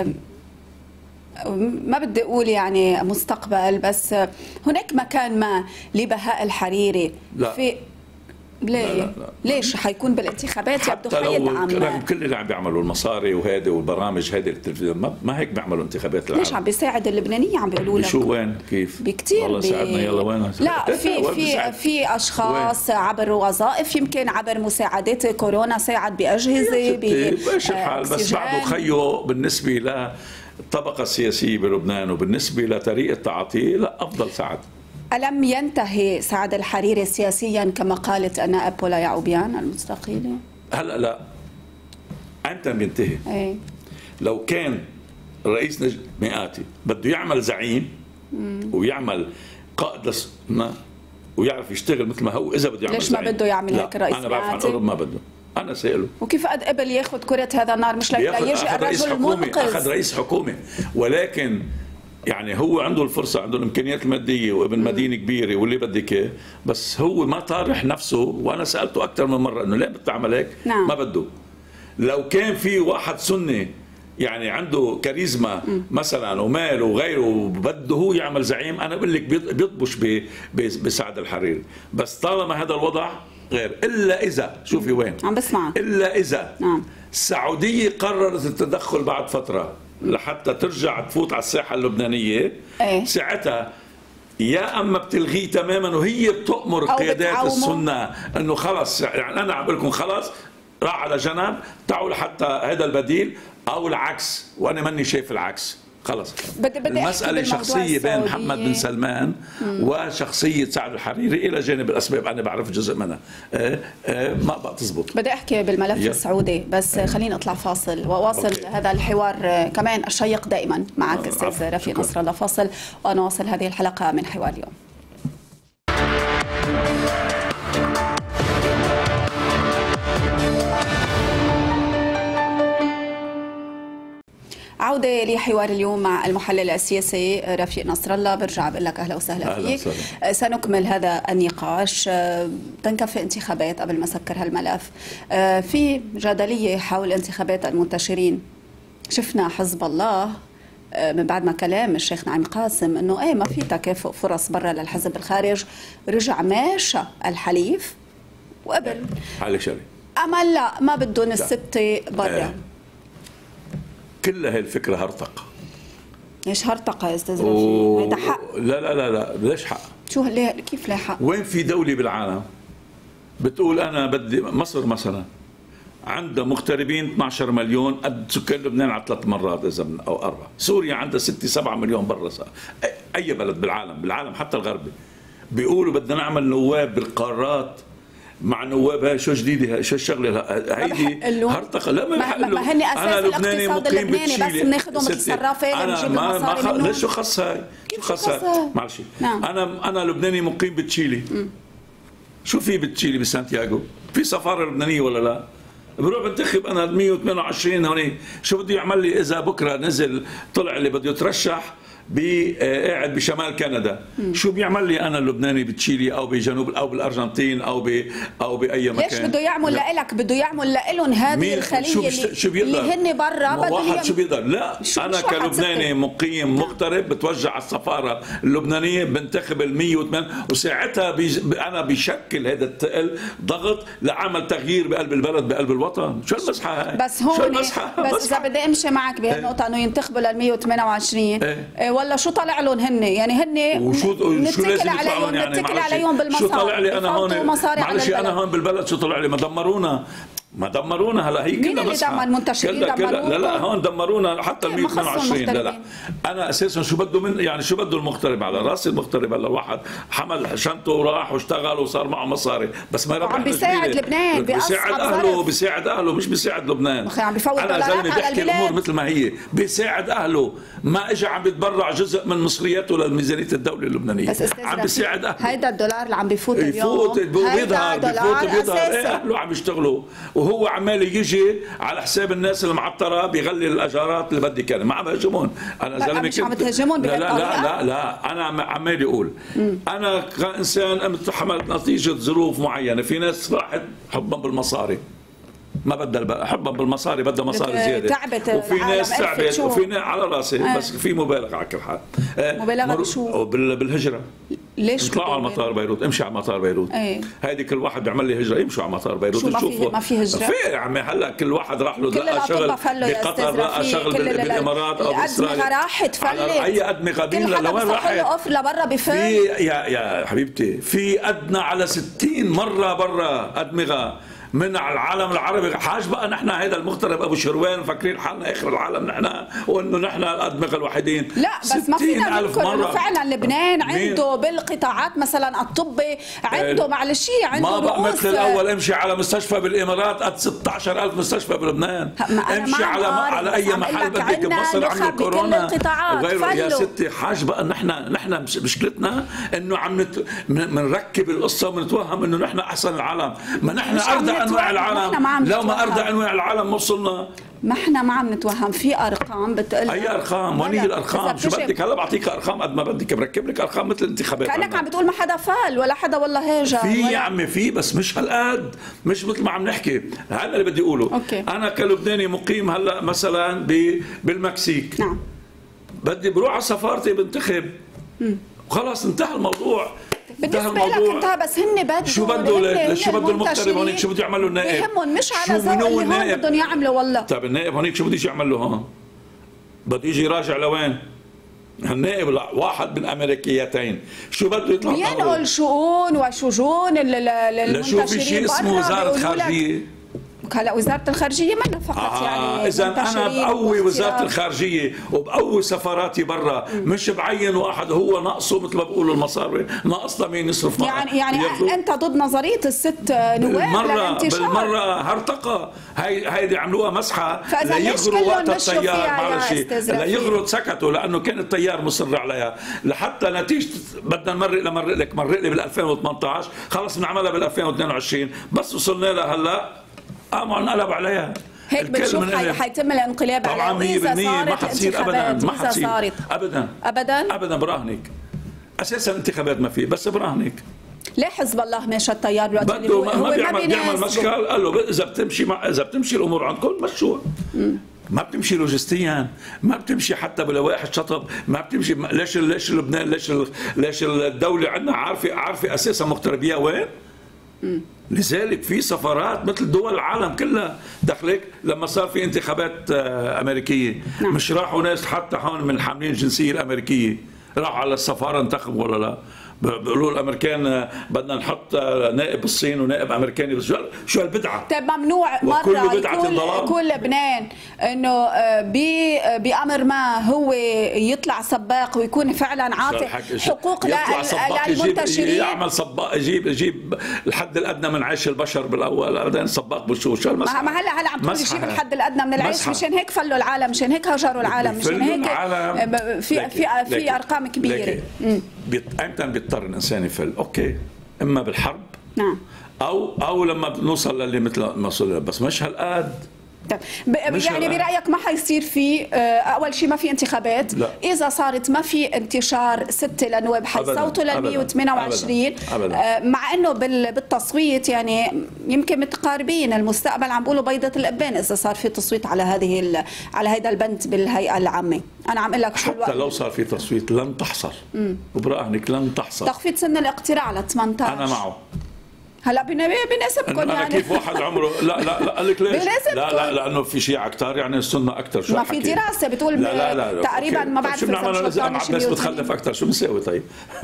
ما بدي أقول يعني مستقبل، بس هناك مكان ما لبهاء الحريري؟ لا. في ليه؟ لا. ليش حيكون بالانتخابات يبدو حيدعم؟ رغم كل اللي عم بيعملوا المصاري وهذا والبرامج هذه التلفزيون ما هيك بيعملوا انتخابات العالم. ليش عم بيساعد اللبنانيين عم بيقولوا لك؟ شو وين كيف؟ بكثير والله ساعدنا يلا وين؟ لا في اشخاص وين؟ عبر وظائف، يمكن عبر مساعدات كورونا ساعد باجهزه ماشي الحال، بس بعده خيو بالنسبه للطبقه السياسيه بلبنان وبالنسبه لطريقه تعاطيه لا افضل ساعد. ألم ينتهي سعد الحريري سياسيا كما قالت النائب بولا يعقوبيان المستقيلة؟ هلا لا، أمتى بينتهي؟ لو كان رئيس مئاتي بده يعمل زعيم ويعمل قائد ويعرف يشتغل مثل ما هو، إذا بده يعمل ليش ما بده يعمل هيك الرئيس مئاتي؟ أنا بعرف عن قرب ما بده. أنا سأله وكيف قد قبل ياخذ كرة هذا النار؟ مش ليجي الرجل المنقذ. أخذ رئيس حكومة، ولكن يعني هو عنده الفرصة، عنده الإمكانيات المادية وابن مدينة كبيرة واللي بدك إياه، بس هو ما طارح نفسه. وأنا سألته أكثر من مرة إنه ليه بتعمل هيك؟ نعم. ما بده. لو كان في واحد سني يعني عنده كاريزما مثلا ومال وغيره وبده هو يعمل زعيم، أنا بقول لك بيطبش بسعد الحريري. بس طالما هذا الوضع غير، إلا إذا شوفي وين عم بسمعك، إلا إذا نعم. السعودية قررت التدخل بعد فترة لحتى ترجع تفوت على الساحة اللبنانية، ساعتها يا اما بتلغيه تماما وهي بتأمر قيادات السنة انه خلص، يعني انا عم بقول لكم خلص راح على جنب، تعوا لحتى هذا البديل او العكس، وانا ماني شايف العكس. خلص المسألة شخصية بين محمد بن سلمان وشخصية سعد الحريري إلى جانب الأسباب أنا بعرف جزء منها ما بقى تزبط. بدي أحكي بالملف السعودي بس خلينا نطلع فاصل وواصل هذا الحوار كمان الشيق دائما معك أستاذ رفيق نصر الله. فاصل ونواصل هذه الحلقة من حوار اليوم. عودة لحوار اليوم مع المحلل السياسي رفيق نصر الله. برجع بقول لك أهلا وسهلا فيك. سنكمل هذا النقاش. تنكفي انتخابات قبل ما سكر هالملف. في جدلية حول انتخابات المنتشرين. شفنا حزب الله من بعد ما كلام الشيخ نعيم قاسم انه ايه ما في تكافؤ فرص برا للحزب الخارج، رجع ماشى الحليف وقبل على شري امل لا ما بدهم الستة برا. كل هاي الفكرة هرطقة. ليش هرطقة يا استاذ رفيق؟ هيدا حق. لا ليش حق؟ شو ليه كيف ليه حق؟ وين في دولة بالعالم بتقول أنا بدي مصر مثلا عندها مغتربين 12 مليون قد سكان لبنان على 3 مرات إذا أو 4. سوريا عندها 6-7 مليون برا. أي بلد بالعالم حتى الغربي بيقولوا بدنا نعمل نواب بالقارات مع نواب. هاي شو جديده؟ شو الشغله هيدي؟ هرطقه. لا ما هن اساس الاقتصاد اللبناني بس بناخذهم بالصرافه لنجيب المصاري منهم. ليش شو خص هاي؟ شو خص هاي؟ معلش نعم. انا لبناني مقيم بتشيلي. شو في بتشيلي بسانتياغو؟ في سفاره لبنانيه ولا لا؟ بروح بنتخب انا 128 هونيك. شو بده يعمل لي اذا بكره نزل طلع اللي بده يترشح قاعد بشمال كندا؟ شو بيعمل لي انا اللبناني بتشيلي او بجنوب او بالارجنتين او باي مكان؟ ليش بده يعمل لك؟ بده يعمل لهم هذه الخليه اللي هن برا. واحد شو بيقدر؟ لا انا كلبناني مقيم مغترب بتوجه على السفاره اللبنانيه بنتخب ال 108 وساعتها انا بشكل هذا الثقل ضغط لعمل تغيير بقلب البلد بقلب الوطن. شو المسحه هاي؟ بس هون بس اذا بدي امشي معك بهالنقطه انه ينتخبوا لل 128 ولا شو طلع لهم هن؟ يعني هن نتكل عليهم يعني عليهم بالمصاري. شو طلع لي انا هون؟ معلش انا هون بالبلد شو طلع لي؟ ما دمرونا. هلا هي كلها مين اللي دمر المنتشرين؟ لا هون دمرونا حتى ال 122. لا انا اساسا شو بده من يعني شو بده المغترب؟ على راسي المغترب. هلا الواحد حمل شنطه وراح واشتغل وصار معه مصاري بس ما ربح. عم بيساعد لبنان، بيساعد اهله مش بيساعد لبنان. عم بفوت انا زلمه بحكي الامور مثل ما هي. بيساعد اهله، ما اجى عم بيتبرع جزء من مصرياته لميزانيه الدوله اللبنانيه. عم بيساعد اهله. هيدا الدولار اللي عم بيفوت اليوم بيفوت بيظهر اهله عم يشتغلوا وهو عمال يجي على حساب الناس المعطره بيغلي الاجارات اللي بدي كان. ما عم بهاجمون. انا زلمه مش عم تهاجمون لا انا عمال يقول انا كانسان حملت نتيجه ظروف معينه. في ناس راحت حبا بالمصاري ما بدها حبا بالمصاري بدها مصاري زياده. تعبت وفي ناس تعبت وفي ناس على راسي بس في مبالغه على كل حال. مبالغه بشو؟ بالهجره. ليش اطلعوا على مطار بيروت؟ امشي على مطار بيروت. هيدي كل واحد بيعمل لي هجره يمشوا على مطار بيروت تشوفوا. ما في هجره؟ في يا عمي. هلا كل واحد راح له لقى شغل بقطر، لقى شغل بالامارات او باسرائيل. الادمغه راحت فلت. اي ادمغه بين لوين راحت؟ لبرا بفل. يا حبيبتي في ادنى على 60 مره برا ادمغه من على العالم العربي. حاج بقى نحن هذا المغترب ابو شروان فاكرين حالنا اخر العالم نحن وانه نحن الادمغه الوحيدين؟ لا بس ما فينا نذكر انه فعلا لبنان عنده بالقطاعات مثلا الطبي عنده معلش عنده ما بقى مثل الاول. امشي على مستشفى بالامارات قد 16,000 مستشفى بلبنان. امشي على اي محل بدك بمصر عملوا كورونا وغيره. يا ستي حاج بقى نحن مشكلتنا انه عم بنركب القصه وبنتوهم انه نحن احسن العالم. ما نحن ارضى انواع العالم. لو ما ارضى انواع العالم ما وصلنا. ما احنا ما عم نتوهم. في ارقام بتقول. اي ارقام؟ وين هي الارقام؟ شو بدك؟ هلا بعطيك ارقام قد ما بدك. بركب لك ارقام مثل الانتخابات. كانك عم بتقول ما حدا فال ولا حدا والله هاجر. في يا عمي في بس مش هالقد. مش مثل ما عم نحكي. هذا اللي بدي اقوله. أوكي. انا كلبناني مقيم هلا مثلا بالمكسيك. نعم. بدي بروح على سفارتي بنتخب. خلاص انتهى الموضوع. بالنسبة لك انتهى. بس هن بدهم شو بده المغترب هونيك؟ شو بده يعمل له النائب؟ بهمهم مش على ذوق اللي هون بدهم يعملوا. والله طيب النائب هونيك شو بده يجي يعمل له هون؟ بده يجي يراجع لوين؟ النائب واحد من امريكيتين شو بده يطلع ينقل شؤون وشجون المنتشرين. شو في شيء اسمه وزاره خارجيه؟ هلا وزاره الخارجيه منا فقط يعني اذا انا بقوي وزاره الخارجيه وبقوي سفاراتي برا، مش بعين واحد هو ناقصه مثل ما بيقولوا المصاري ناقصنا مين يصرف يعني انت ضد نظريه الست نواب للانتشار؟ بالمره هرطقه هيدي عملوها مسحه ليغروا وقت التيار. معلش ليغروا سكتوا لانه كان التيار مصر عليها لحتى نتيجه بدنا نمرق لي بال 2018 خلص بنعملها بال 2022 بس وصلنا لها هلا قاموا انقلب عليها. هيك بتشوف حيتم الانقلاب طبعا 100% ما حتصير ابدا، ما حتصير ابدا ابدا ابدا. براهنك اساسا انتخابات ما في، بس براهنك ليه حزب الله ماشى التيار دلوقتي اللي هو ما بيعمل مشكل؟ قال له اذا بتمشي الامور عندكم مشوها. ما بتمشي لوجستيا، ما بتمشي حتى بلوائح الشطب، ما بتمشي. ليش لبنان ليش الدوله عندنا عارفه اساسا مغتربيها وين؟ لذلك في سفارات مثل دول العالم كلها دخلك. لما صار في انتخابات امريكيه مش راحوا ناس حتى هون من حاملين الجنسيه الامريكيه راحوا على السفاره انتخبوا ولا لا؟ بيقولوا الامريكان بدنا نحط نائب الصين ونائب امريكاني، بس شو هالبدعه؟ طيب ممنوع مره يكون لبنان انه بامر ما هو يطلع سباق ويكون فعلا عاطي حقوق للمنتشرين. يعمل سباق يجيب الحد الادنى من عيش البشر بالاول، بعدين سباق شو المسحه. ما هلا عم تقول يجيب الحد الادنى من العيش، مشان هيك فلوا العالم، مشان هيك هجروا العالم، مشان هيك في ارقام كبيره. امتى بيضطر الانسان يفل؟ اوكي، اما بالحرب نعم او لما بنوصل للي مثل ما وصلنا، بس مش هالقد. يعني برايك ما حيصير في اول شيء ما في انتخابات؟ لا. اذا صارت ما في انتشار 6 لنواب حيصوتوا لل 128 مع انه بالتصويت يعني يمكن متقاربين المستقبل. عم بقولوا بيضه الابان اذا صار في تصويت على هذا البند بالهيئه العامه. انا عم اقول لك شو حتى لو صار في تصويت لن تحصل، وبراهنك لن تحصل. تخفيض سن الاقتراع ل 18 انا معه. هلا بناسبكم يعني كيف واحد عمره لا قال لك ليش؟ لا لانه في شيعة كثار يعني السنه اكثر. شو ما في دراسه بتقول لا تقريبا ما بعرف شو بنعمل اذا عباس بتخلف اكثر؟ شو بنساوي طيب؟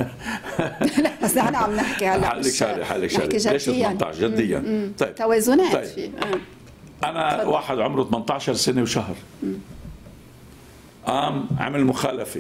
لا بس نحن عم نحكي هلا حالك شغله ليش 18 جديا؟ طيب توازنات في انا واحد عمره 18 سنه وشهر قام عمل مخالفه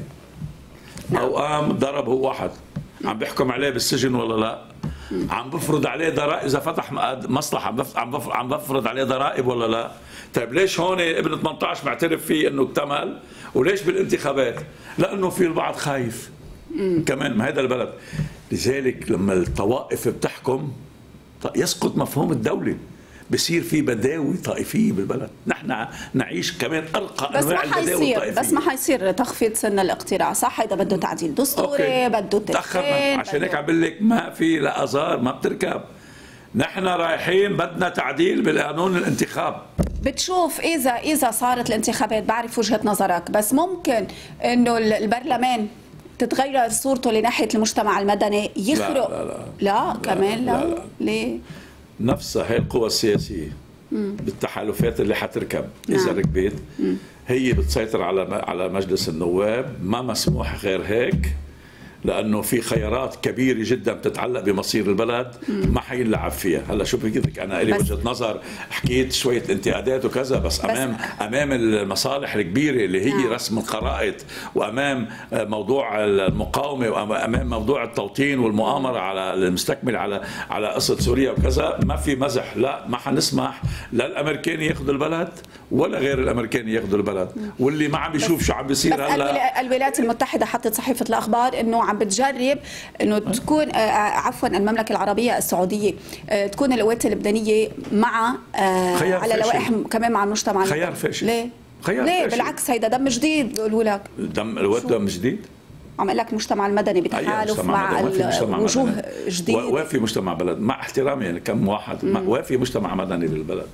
او قام ضرب هو واحد، عم بيحكم عليه بالسجن ولا لا؟ عم بفرض عليه ضرائب اذا فتح مصلحه، عم بفرض عليه ضرائب ولا لا؟ طيب ليش هون ابن 18 معترف فيه انه اكتمل، وليش بالانتخابات؟ لانه في البعض خايف كمان، ما هذا البلد. لذلك لما الطوائف بتحكم يسقط مفهوم الدوله، بصير في بداوي طائفيه بالبلد. نحن نعيش كمان ارقى انواع البداوي الطائفيه. بس ما حيصير تخفيض سن الاقتراع، صح؟ هذا بده تعديل دستوري، بده تاخرنا. عشان هيك عم بقول لك ما في لا ازار ما بتركب. نحن رايحين بدنا تعديل بالقانون الانتخاب. بتشوف اذا صارت الانتخابات، بعرف وجهه نظرك، بس ممكن انه البرلمان تتغير صورته لناحيه المجتمع المدني، يخرق؟ لا كمان لا. ليه؟ نفسها هي القوى السياسية بالتحالفات اللي حتركب إذا ركبت هي بتسيطر على مجلس النواب. ما مسموح غير هيك، لأنه في خيارات كبيرة جدا بتتعلق بمصير البلد ما حينلعب فيها. هلا شو بدي لك، أنا لي وجهة نظر، حكيت شوية انتقادات وكذا، بس أمام المصالح الكبيرة اللي هي رسم الخرائط، وأمام موضوع المقاومة، وأمام موضوع التوطين والمؤامرة على المستكمل على قصة سوريا وكذا، ما في مزح. لا، ما حنسمح لا الأمريكان ياخذوا البلد ولا غير الأمريكان ياخذوا البلد. واللي ما عم يشوف شو عم بيصير هلا. الولايات المتحدة حطت صحيفة الأخبار إنه عم بتجرب انه تكون عفوا المملكه العربيه السعوديه تكون القوات اللبنانيه مع على لوائح كمان مع المجتمع المدني. خيار فاشل. ليه؟ بالعكس هيدا دم جديد بيقولوا لك. دم جديد؟ عم اقول لك المجتمع المدني بتحالف مع وجوه جديد. وافي مجتمع بلد، مع احترامي يعني كم واحد، وافي مجتمع مدني بالبلد.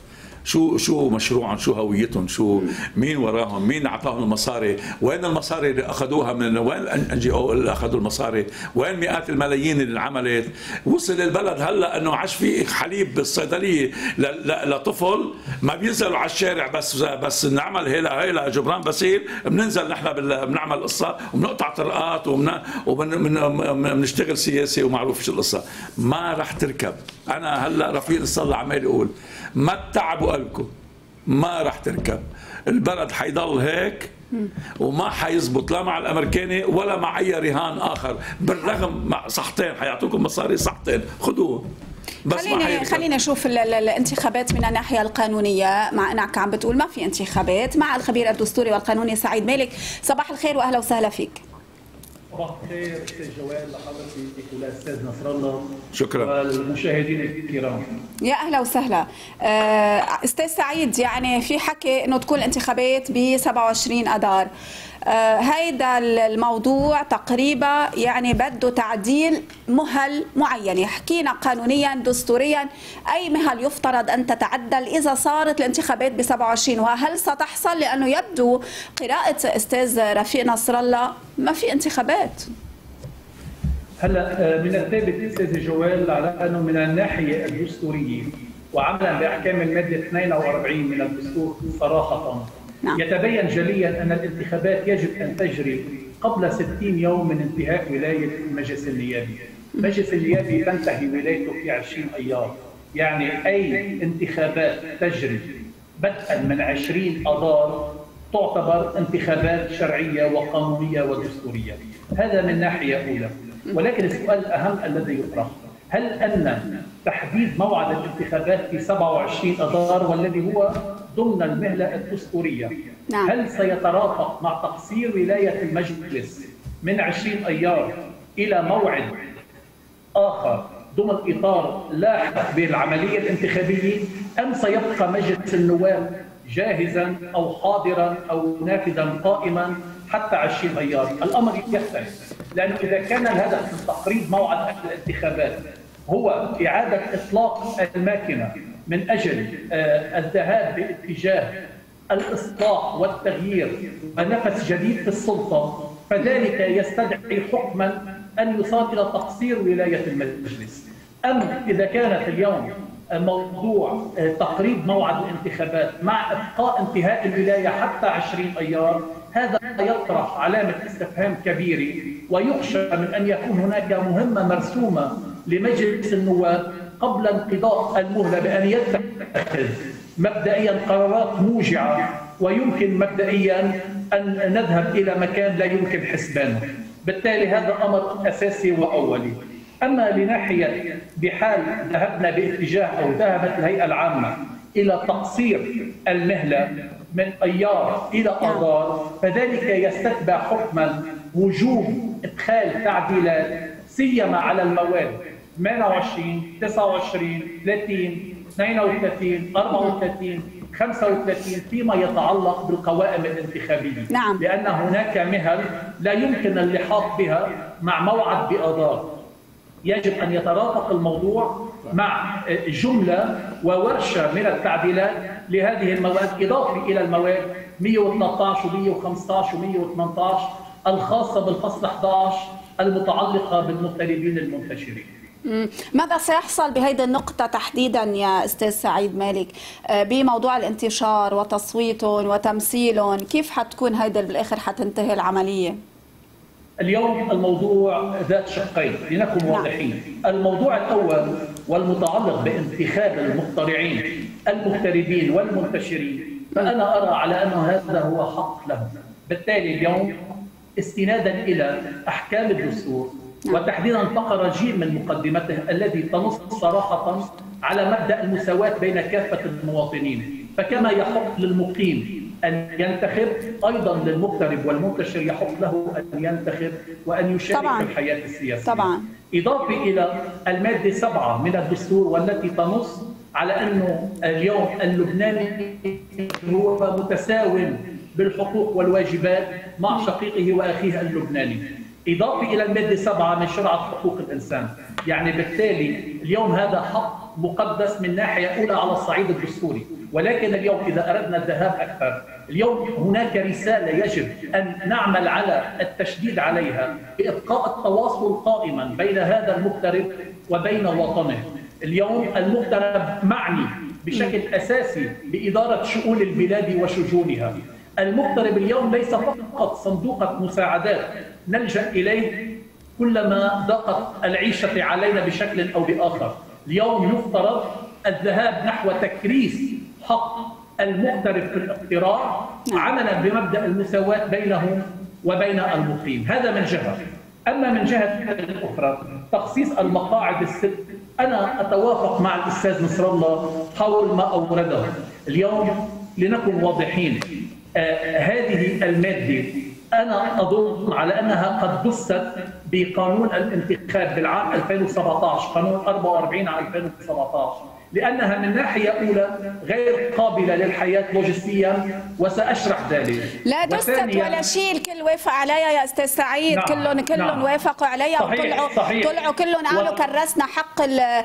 شو مشروعهم، شو هويتهم، شو مين وراهم، مين اعطاهم المصاري، وين المصاري اللي اخذوها، من وين NGO اللي اخذوا المصاري، وين مئات الملايين اللي انعملت. وصل البلد هلا انه عاش في حليب بالصيدليه لطفل ما بينزلوا على الشارع، بس نعمل هيلا جبران بسيل، بننزل نحن بنعمل قصه وبنقطع طرقات وبنشتغل سياسي ومعروف شو القصه. ما راح تركب. انا هلا رفيق نصر عمال يقول ما تتعبوا قلبكم، ما رح تركب، البلد حيضل هيك وما حيزبط لا مع الامريكاني ولا مع اي رهان اخر، بالرغم مع صحتين حيعطوكم مصاري صحتين خذوه. بس خلينا نشوف الانتخابات من الناحيه القانونيه، مع انك عم بتقول ما في انتخابات، مع الخبير الدستوري والقانوني سعيد مالك. صباح الخير واهلا وسهلا فيك. صباح الخير استاذ جوال لحضرتك ولاستاذ نصر الله. شكرا. والمشاهدين الكرام. يا اهلا وسهلا. استاذ سعيد، يعني في حكي انه تكون الانتخابات ب 27 اذار. هيدا الموضوع تقريبا يعني بده تعديل مهل معينه، حكينا قانونيا دستوريا اي مهل يفترض ان تتعدل اذا صارت الانتخابات ب 27، وهل ستحصل؟ لانه يبدو قراءه استاذ رفيق نصر الله ما في انتخابات. هلا من الثابت استاذ جوال على انه من الناحيه الدستوريه وعملا باحكام الماده 42 من الدستور صراحه نعم. يتبين جليا ان الانتخابات يجب ان تجري قبل 60 يوم من انتهاء ولايه المجلس النيابي. المجلس النيابي تنتهي ولايته في 20 ايار، يعني اي انتخابات تجري بدءا من 20 اذار تعتبر انتخابات شرعيه وقانونيه ودستوريه. هذا من ناحيه اولى. ولكن السؤال الاهم الذي يطرح، هل ان تحديد موعد الانتخابات في 27 اذار والذي هو ضمن المهله الدستوريه نعم. هل سيترافق مع تقصير ولايه المجلس من 20 ايار الى موعد اخر ضمن اطار لاحق بالعمليه الانتخابيه، ام سيبقى مجلس النواب جاهزا او حاضرا او نافذا قائما حتى 20 ايار؟ الامر يختلف، لانه اذا كان الهدف من تقريب موعد الانتخابات هو اعاده اطلاق الماكنه من اجل الذهاب باتجاه الاصلاح والتغيير ونفس جديد في السلطه، فذلك يستدعي حكما ان يصار الى تقصير ولايه المجلس. اما اذا كانت اليوم موضوع تقريب موعد الانتخابات مع ابقاء انتهاء الولايه حتى 20 ايار، هذا يطرح علامه استفهام كبيره، ويخشى من ان يكون هناك مهمه مرسومه لمجلس النواب قبل انقضاء المهله بان يتخذ مبدئيا قرارات موجعه، ويمكن مبدئيا ان نذهب الى مكان لا يمكن حسبانه. بالتالي هذا امر اساسي واولي. اما لناحيه بحال ذهبنا باتجاه او ذهبت الهيئه العامه الى تقصير المهله من ايار الى اذار، فذلك يستتبع حكما وجوب ادخال تعديلات سيما على المواد 28 29 30 32 34 35 فيما يتعلق بالقوائم الانتخابيه نعم. لان هناك مهل لا يمكن اللحاق بها مع موعد باذار. يجب ان يترافق الموضوع مع جمله وورشه من التعديلات لهذه المواد، اضافه الى المواد 113 و115 و118 الخاصه بالفصل 11 المتعلقه بالمغتربين المنتشرين. ماذا سيحصل بهذه النقطة تحديدا يا أستاذ سعيد مالك بموضوع الانتشار وتصويتهم وتمثيلهم؟ كيف حتكون هيدا بالآخر حتنتهي العملية؟ اليوم الموضوع ذات شقين لنكون واضحين. الموضوع الأول والمتعلق بانتخاب المقترعين المغتربين والمنتشرين، فأنا أرى على أن هذا هو حق لهم. بالتالي اليوم استنادا إلى أحكام الدستور وتحديدا فقرة ج من مقدمته الذي تنص صراحة على مبدأ المساواة بين كافة المواطنين، فكما يحق للمقيم أن ينتخب أيضا للمغترب والمنتشر يحق له أن ينتخب وأن يشارك في الحياة السياسية طبعا. إضافة إلى المادة 7 من الدستور والتي تنص على أنه اليوم اللبناني هو متساو بالحقوق والواجبات مع شقيقه وأخيه اللبناني، إضافة إلى المادة 7 من شرعة حقوق الإنسان. يعني بالتالي اليوم هذا حق مقدس من ناحية أولى على الصعيد الدستوري، ولكن اليوم إذا أردنا الذهاب أكثر، اليوم هناك رسالة يجب أن نعمل على التشديد عليها بإبقاء التواصل قائما بين هذا المغترب وبين وطنه. اليوم المغترب معني بشكل أساسي بإدارة شؤون البلاد وشجونها. المغترب اليوم ليس فقط صندوق مساعدات نلجأ إليه كلما ضاقت العيشة علينا بشكل أو بآخر، اليوم يفترض الذهاب نحو تكريس حق المغترب في الاقتراع عملا بمبدأ المساواة بينه وبين المقيم. هذا من جهة. أما من جهة أخرى تخصيص المقاعد الست، أنا أتوافق مع الأستاذ نصر الله حول ما أورده. اليوم لنكن واضحين، هذه المادة أنا أظن على أنها قد بثت بقانون الانتخاب بالعام 2017، قانون 44 عام 2017، لأنها من ناحية أولى غير قابلة للحياة لوجستيا، وسأشرح ذلك. لا دست ولا شيء، الكل وافق عليها يا أستاذ سعيد. نعم. كلهم وافقوا عليها، وطلعوا كلهم قالوا كرسنا حق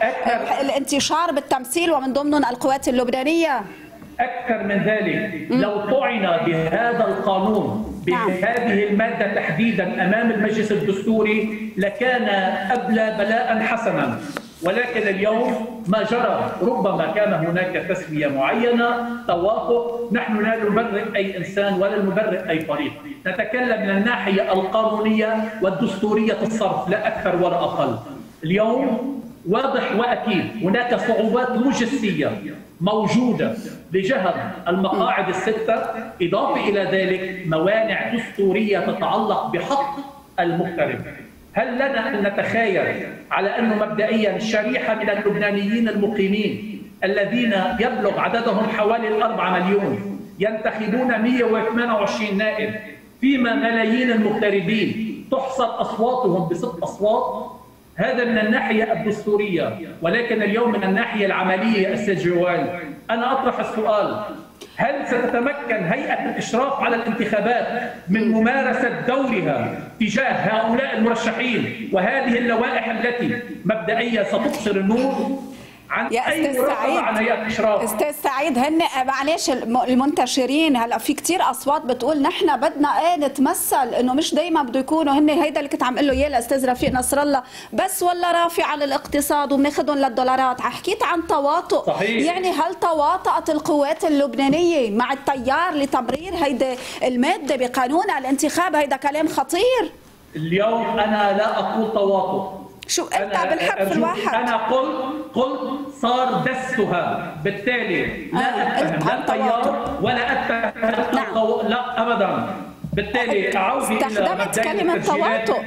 الانتشار بالتمثيل ومن ضمنهم القوات اللبنانية. أكثر من ذلك، لو طعن بهذا القانون بهذه المادة تحديدا أمام المجلس الدستوري لكان أبلى بلاء حسنا، ولكن اليوم ما جرى ربما كان هناك تسوية معينة، توافق. نحن لا نبرئ أي إنسان ولا نبرئ أي فريق، نتكلم من الناحية القانونية والدستورية الصرف، لا أكثر ولا أقل. اليوم واضح وأكيد هناك صعوبات لوجستية موجودة لجهة المقاعد الستة، إضافة إلى ذلك موانع دستورية تتعلق بحق المغترب. هل لنا أن نتخيل على أنه مبدئيا شريحة من اللبنانيين المقيمين الذين يبلغ عددهم حوالي 4 مليون ينتخبون 128 نائب، فيما ملايين المغتربين تحصل أصواتهم ب6 أصوات؟ هذا من الناحية الدستورية، ولكن اليوم من الناحية العملية أستاذ جوال أنا أطرح السؤال: هل ستتمكن هيئة الإشراف على الانتخابات من ممارسة دورها تجاه هؤلاء المرشحين وهذه اللوائح التي مبدئيا ستبصر النور عن أي مراقبة عن هيئة الإشراف؟ أستاذ سعيد، هن معلش المنتشرين هلا في كثير أصوات بتقول نحن بدنا نتمثل، إنه مش دايما بده يكونوا هن. هيدا اللي كنت عم قله يا الأستاذ رفيق نصر الله، بس والله رافع على الاقتصاد وبناخذهم للدولارات. حكيت عن تواطؤ. صحيح. يعني هل تواطأت القوات اللبنانية مع التيار لتمرير هيدا المادة بقانون الانتخاب؟ هيدا كلام خطير. اليوم أنا لا أقول تواطؤ، شو أنت بالحق في الواحد؟ أنا قلت صار دسها، بالتالي لا أتهم لا التيار ولا أتهم لا أبدا. بالتالي أعود إلى استخدمت كلمة تواطؤ.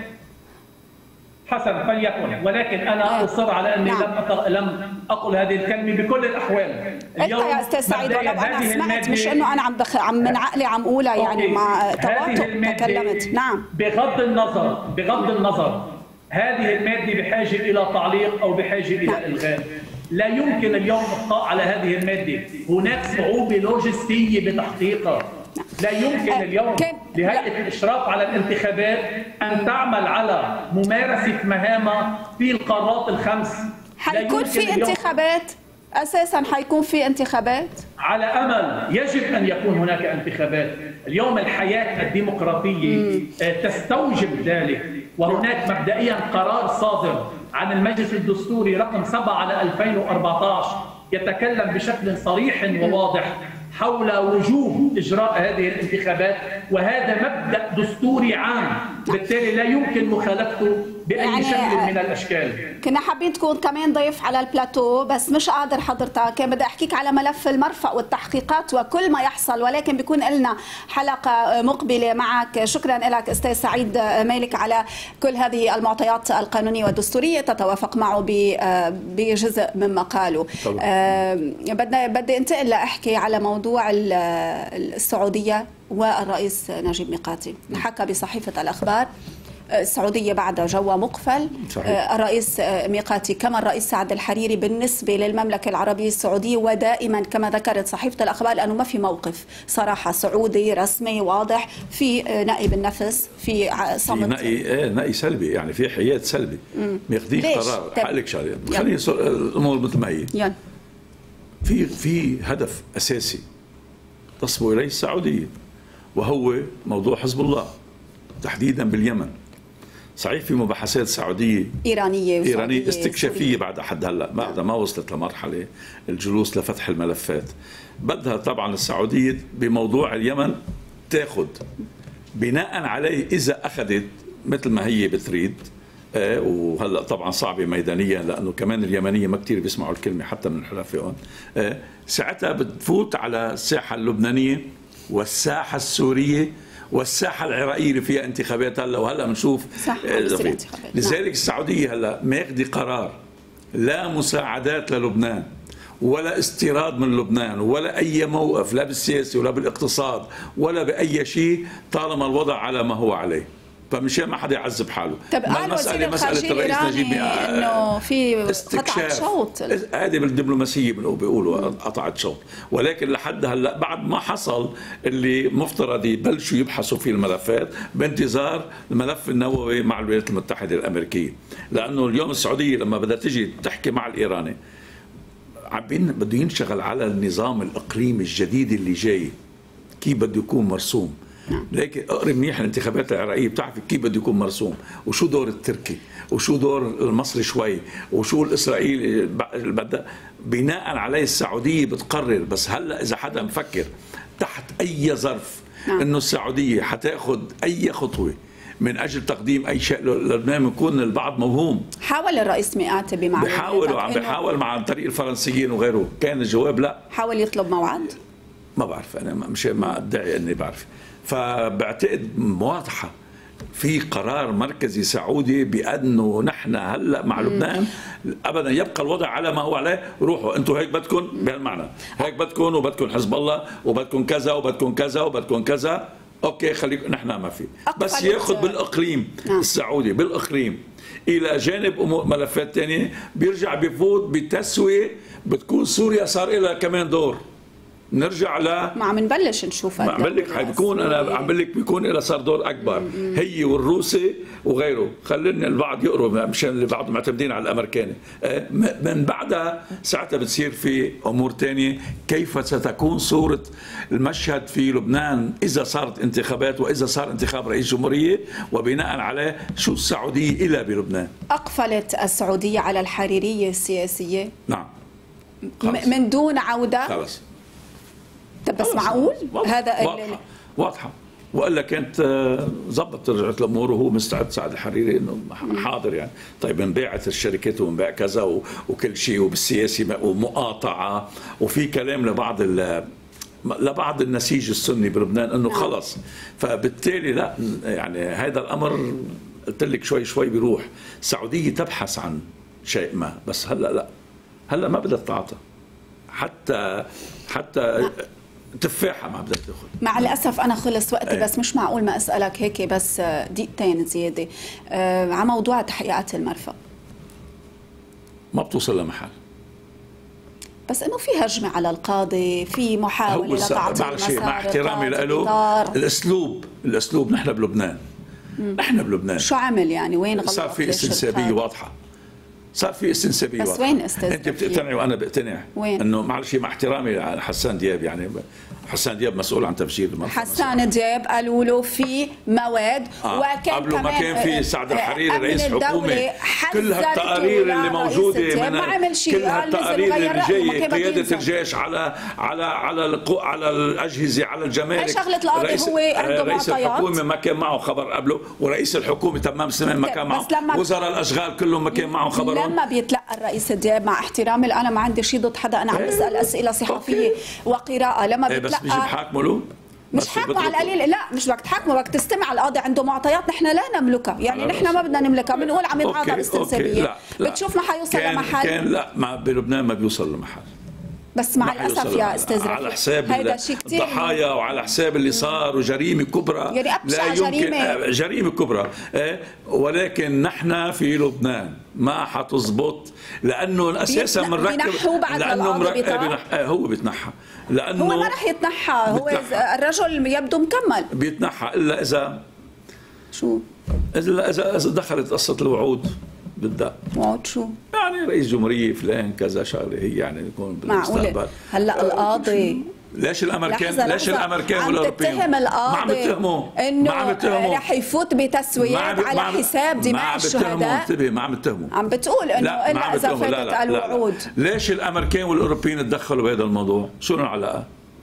حسن فليكن، ولكن أنا أصر على أني لم أقل هذه الكلمة بكل الأحوال. أنت يا أستاذ سعيد، ولو أنا سمعت، مش إنه أنا عم من عقلي عم أقولها، يعني مع تواطؤ تكلمت. نعم. بغض النظر هذه المادة بحاجة إلى تعليق أو بحاجة إلى إلغاء. لا يمكن اليوم الإبقاء على هذه المادة، هناك صعوبة لوجستية بتحقيقها. لا يمكن اليوم لهيئة الإشراف على الانتخابات أن تعمل على ممارسة مهامها في القارات الخمس. حيكون في انتخابات؟ أساساً حيكون في انتخابات؟ على أمل، يجب أن يكون هناك انتخابات. اليوم الحياة الديمقراطية تستوجب ذلك، وهناك مبدئيا قرار صادر عن المجلس الدستوري رقم 7 على 2014 يتكلم بشكل صريح وواضح حول وجوب إجراء هذه الانتخابات، وهذا مبدأ دستوري عام، بالتالي لا يمكن مخالفته بأي شكل من الأشكال. كنا حابين تكون كمان ضيف على البلاتو، بس مش قادر حضرتك. كان بدي أحكيك على ملف المرفأ والتحقيقات وكل ما يحصل، ولكن بيكون لنا حلقة مقبلة معك. شكرا لك أستاذ سعيد مالك على كل هذه المعطيات القانونية والدستورية تتوافق معه بجزء مما قاله. بدي انتقل لأحكي على موضوع السعودية والرئيس نجيب ميقاتي. حكى بصحيفة الأخبار السعودية بعد جوة مقفل. صحيح. الرئيس ميقاتي كما الرئيس سعد الحريري بالنسبة للمملكة العربية السعودية، ودائما كما ذكرت صحيفة الأخبار أنه ما في موقف صراحة سعودي رسمي واضح، في نائب النفس، في صمت، نأي سلبي، يعني في حياد سلبي بياخديه قرار. حقلك شغله، خليني الأمور مثل ما هي. في هدف أساسي تصبو إليه السعودية، وهو موضوع حزب الله تحديدا باليمن. صحيح في مباحثات سعودية إيرانية استكشافية بعد حد هلا، بعد ما وصلت لمرحلة الجلوس لفتح الملفات. بدها طبعا السعودية بموضوع اليمن تاخذ بناء عليه، إذا أخذت مثل ما هي بتريد وهلا طبعا صعبه ميدانيا لانه كمان اليمنيه ما كثير بيسمعوا الكلمه حتى من حلفائهم. ساعتها بتفوت على الساحه اللبنانيه والساحه السوريه والساحه العراقيه اللي فيها انتخابات هلا، وهلا بنشوف لذلك السعوديه هلا ماخذه قرار لا مساعدات للبنان ولا استيراد من لبنان ولا اي موقف لا بالسياسي ولا بالاقتصاد ولا باي شيء طالما الوضع على ما هو عليه. فمشان ما حدا يعذب حاله. طب قال وزير الخارجيه الايراني انه في قطعه شوط. هذه بالدبلوماسيه بيقولوا قطعه شوط، ولكن لحد هلا بعد ما حصل اللي مفترض يبلشوا يبحثوا في الملفات بانتظار الملف النووي مع الولايات المتحده الامريكيه، لانه اليوم السعوديه لما بدها تجي تحكي مع الايراني بده ينشغل على النظام الاقليمي الجديد اللي جاي كيف بده يكون مرسوم. لكن اقري منيح الانتخابات العراقيه بتعرف كيف بده يكون مرسوم، وشو دور التركي، وشو دور المصري شوي، وشو الاسرائيلي بدها بناء عليه السعوديه بتقرر. بس هلا اذا حدا مفكر تحت اي ظرف انه السعوديه حتاخذ اي خطوه من اجل تقديم اي شيء للبنان بيكون البعض موهوم. حاول الرئيس مئاتي بمعلومات بيحاول وعم بيحاول عن طريق الفرنسيين وغيره، كان الجواب لا. حاول يطلب موعد؟ ما بعرف انا مش ما ادعي اني بعرف. فبعتقد واضحه في قرار مركزي سعودي بانه نحن هلا مع لبنان ابدا يبقى الوضع على ما هو عليه، روحوا انتم هيك بدكم بهالمعنى، هيك بدكم وبدكم حزب الله وبدكم كذا وبدكم كذا وبدكم كذا، اوكي خليكم نحن ما في، بس ياخذ بالاقليم السعودي بالاقليم الى جانب امور ملفات ثانيه، بيرجع بفوت بتسويه بتكون سوريا صار لها كمان دور. نرجع ما عم نبلش نشوف عم بقول لك حيكون انا عم بقول لك بيكون لها صار دور اكبر هي والروسي وغيره. خلينا البعض يقروا مشان اللي بعضهم معتمدين على الامريكاني. من بعدها ساعتها بتصير في امور ثانيه كيف ستكون صوره المشهد في لبنان اذا صارت انتخابات واذا صار انتخاب رئيس جمهوريه، وبناء عليه شو السعوديه إلى بلبنان. اقفلت السعوديه على الحريريه السياسيه؟ نعم من دون عوده خلص. طب بس معقول هذا واضحه والا كانت ضبط رجعت الامور وهو مستعد سعد الحريري انه حاضر يعني. طيب انباعت الشركات وانباع كذا وكل شيء وبالسياسي ومقاطعه وفي كلام لبعض النسيج السني بلبنان انه خلص. فبالتالي لا يعني هذا الامر قلت لك شوي شوي بيروح. السعوديه تبحث عن شيء ما، بس هلا لا، هلا ما بدها تتعاطى حتى تفاحه ما بدها تاخذ. مع الاسف انا خلص وقتي بس مش معقول ما اسالك هيك بس دقيقتين زياده على موضوع تحقيقات المرفأ. ما بتوصل لمحل، بس انه في هجمه على القاضي، في محاوله لتعطيل مسار مع احترامي له الاسلوب نحن بلبنان شو عمل يعني؟ وين غلط؟ صار في استنسابيه واضحه، صار في استنسابيه بس واضحه. وين استنسابيه؟ انت بتقتنعي وانا بقتنع انه معلش مع احترامي لحسان دياب، يعني حسان دياب مسؤول عن تفجير المرفأ. حسان دياب قالوا له في مواد وكان قبله ما كان في سعد الحريري رئيس حكومه. كل هالتقارير اللي موجوده من كل هالتقارير اللي جايه قياده الجيش على الاجهزه على الجمارك. شغله القاضي هو عنده رئيس الحكومه ما كان معه خبر قبله، ورئيس الحكومه تمام سنين ما كان معه، وزراء الاشغال كلهم ما كان معهم خبر. لما بيتلقى الرئيس دياب، مع احترامي انا ما عندي شيء ضد حدا، انا عم بسال اسئله صحفيه وقراءه. لما بيتلقى بيجي بحاكمه له مش حاكمه على القليل، لا مش بدك تحاكمه، بدك تستمع. القاضي عنده معطيات نحن لا نملكها، يعني نحن ما بدنا نملكها، بنقول عم يتعاطى باستنسابيه. بتشوف ما حيوصل لمحل. لا ما بلبنان ما بيوصل لمحل، بس مع الاسف يا استاذ رفيق على حساب الضحايا وعلى حساب اللي صار وجريمه كبرى، يعني ابشع جريمه كبرى. ولكن نحن في لبنان ما حتزبط، لانه اساسا بنركب لانه هو بيتنحى، لانه هو ما رح يتنحى، هو الرجل يبدو مكمل بيتنحى الا اذا شو؟ اذا دخلت قصه الوعود بالدق. وعود شو؟ يعني رئيس جمهوريه فلان كذا شغله هي يعني يكون بالمستقبل. هلا القاضي ليش الامريكان والاوروبيين ما عم يتهموه انه رح يفوت بتسويات على حساب دماء الشهداء؟ انتبه، ما عم يتهموه، عم بتقول انه الا اذا فاتت الوعود. ليش الامريكان والاوروبيين تدخلوا بهذا الموضوع؟ شو له علاقه؟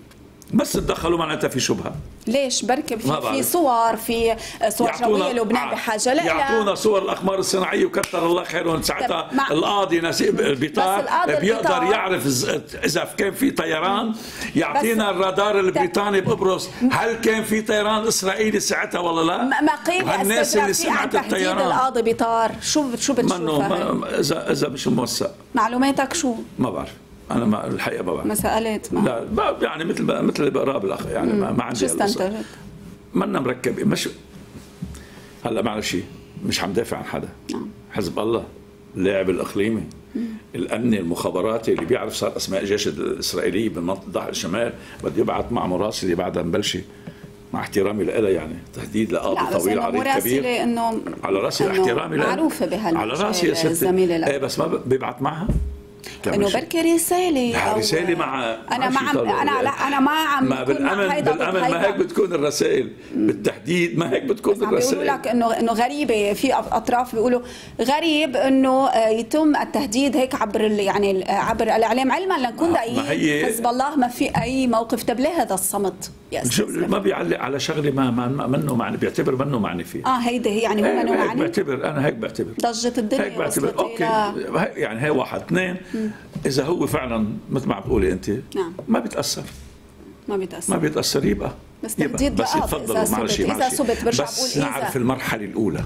بس تدخلوا معناتها في شبهه. ليش؟ بركي في صور جويه لبنان بحاجه لا يعطونا صور الاقمار الصناعيه وكثر الله خيرهم. ساعتها القاضي نسيب البطار بيقدر يعرف اذا كان في طيران، يعطينا الرادار البريطاني بقبرص هل كان في طيران اسرائيلي ساعتها ولا لا؟ ما قيل الناس اللي سمعت الطيران القاضي بطار شو بتشوفها؟ اذا مش موثق معلوماتك شو؟ ما بعرف انا، ما الحقيقه ما بعرف. ما سالت لا يعني مثل اللي بقراه بالاخ يعني ما عندي. شو استنتجت؟ منا مركب مش هلا معلش مش عم دافع عن حدا. حزب الله، اللاعب الاقليمي، الامني المخابراتي اللي بيعرف صار اسماء الجيش الاسرائيلي بالمنطقه الشمال بده يبعث مع مراسله بعدها مبلشه مع احترامي لها يعني تهديد لقاضي طويل عريض كبير. انه على راسي احترامي لها معروفه بهالمجال على راسي يا ستي الزميله ايه بس ما بيبعث معها انه بركي رساله رساله مع انا ما عم بالامن ما هيك بتكون الرسائل، بالتحديد ما هيك بتكون الرسائل. بيقولوا لك انه غريبه، في اطراف بيقولوا غريب انه يتم التهديد هيك عبر الاعلام، علما لنكون دقيقين حزب الله ما في اي موقف. طب ليه هذا الصمت يا استاذ؟ ما بيعلق على شغله ما منه معني، بيعتبر منه معني فيه. هيدي هي يعني هو منه معني. انا هيك بعتبر ضجه الدنيا هيك بعتبر. اوكي يعني هي واحد اثنين. إذا هو فعلا مثل ما عم تقولي أنت ما بيتأثر ما بيتأثر يبقى بس تهديد بس يتفضلوا معلش بس نعرف المرحلة الأولى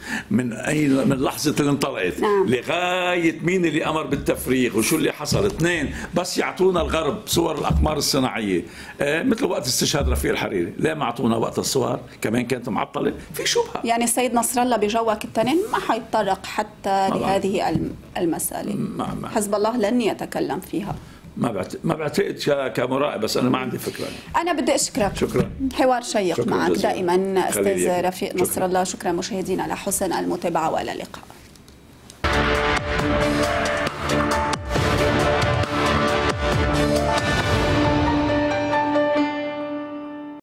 من لحظة اللي انطلقت لغاية مين اللي أمر بالتفريغ وشو اللي حصل. اثنين بس يعطونا الغرب صور الأقمار الصناعية مثل وقت استشهاد رفيق الحريري، ليه ما أعطونا وقت الصور كمان كانت معطلة في شبهة. يعني السيد نصر الله بجوك التنين ما حيتطرق حتى لهذه المسألة. حزب الله لن يتكلم فيها. ما بعتقد كمراقب، بس انا ما عندي فكره. انا بدي اشكرك. شكرا. حوار شيق معك دائما استاذ رفيق نصر الله. شكرا مشاهدينا على حسن المتابعه والى اللقاء.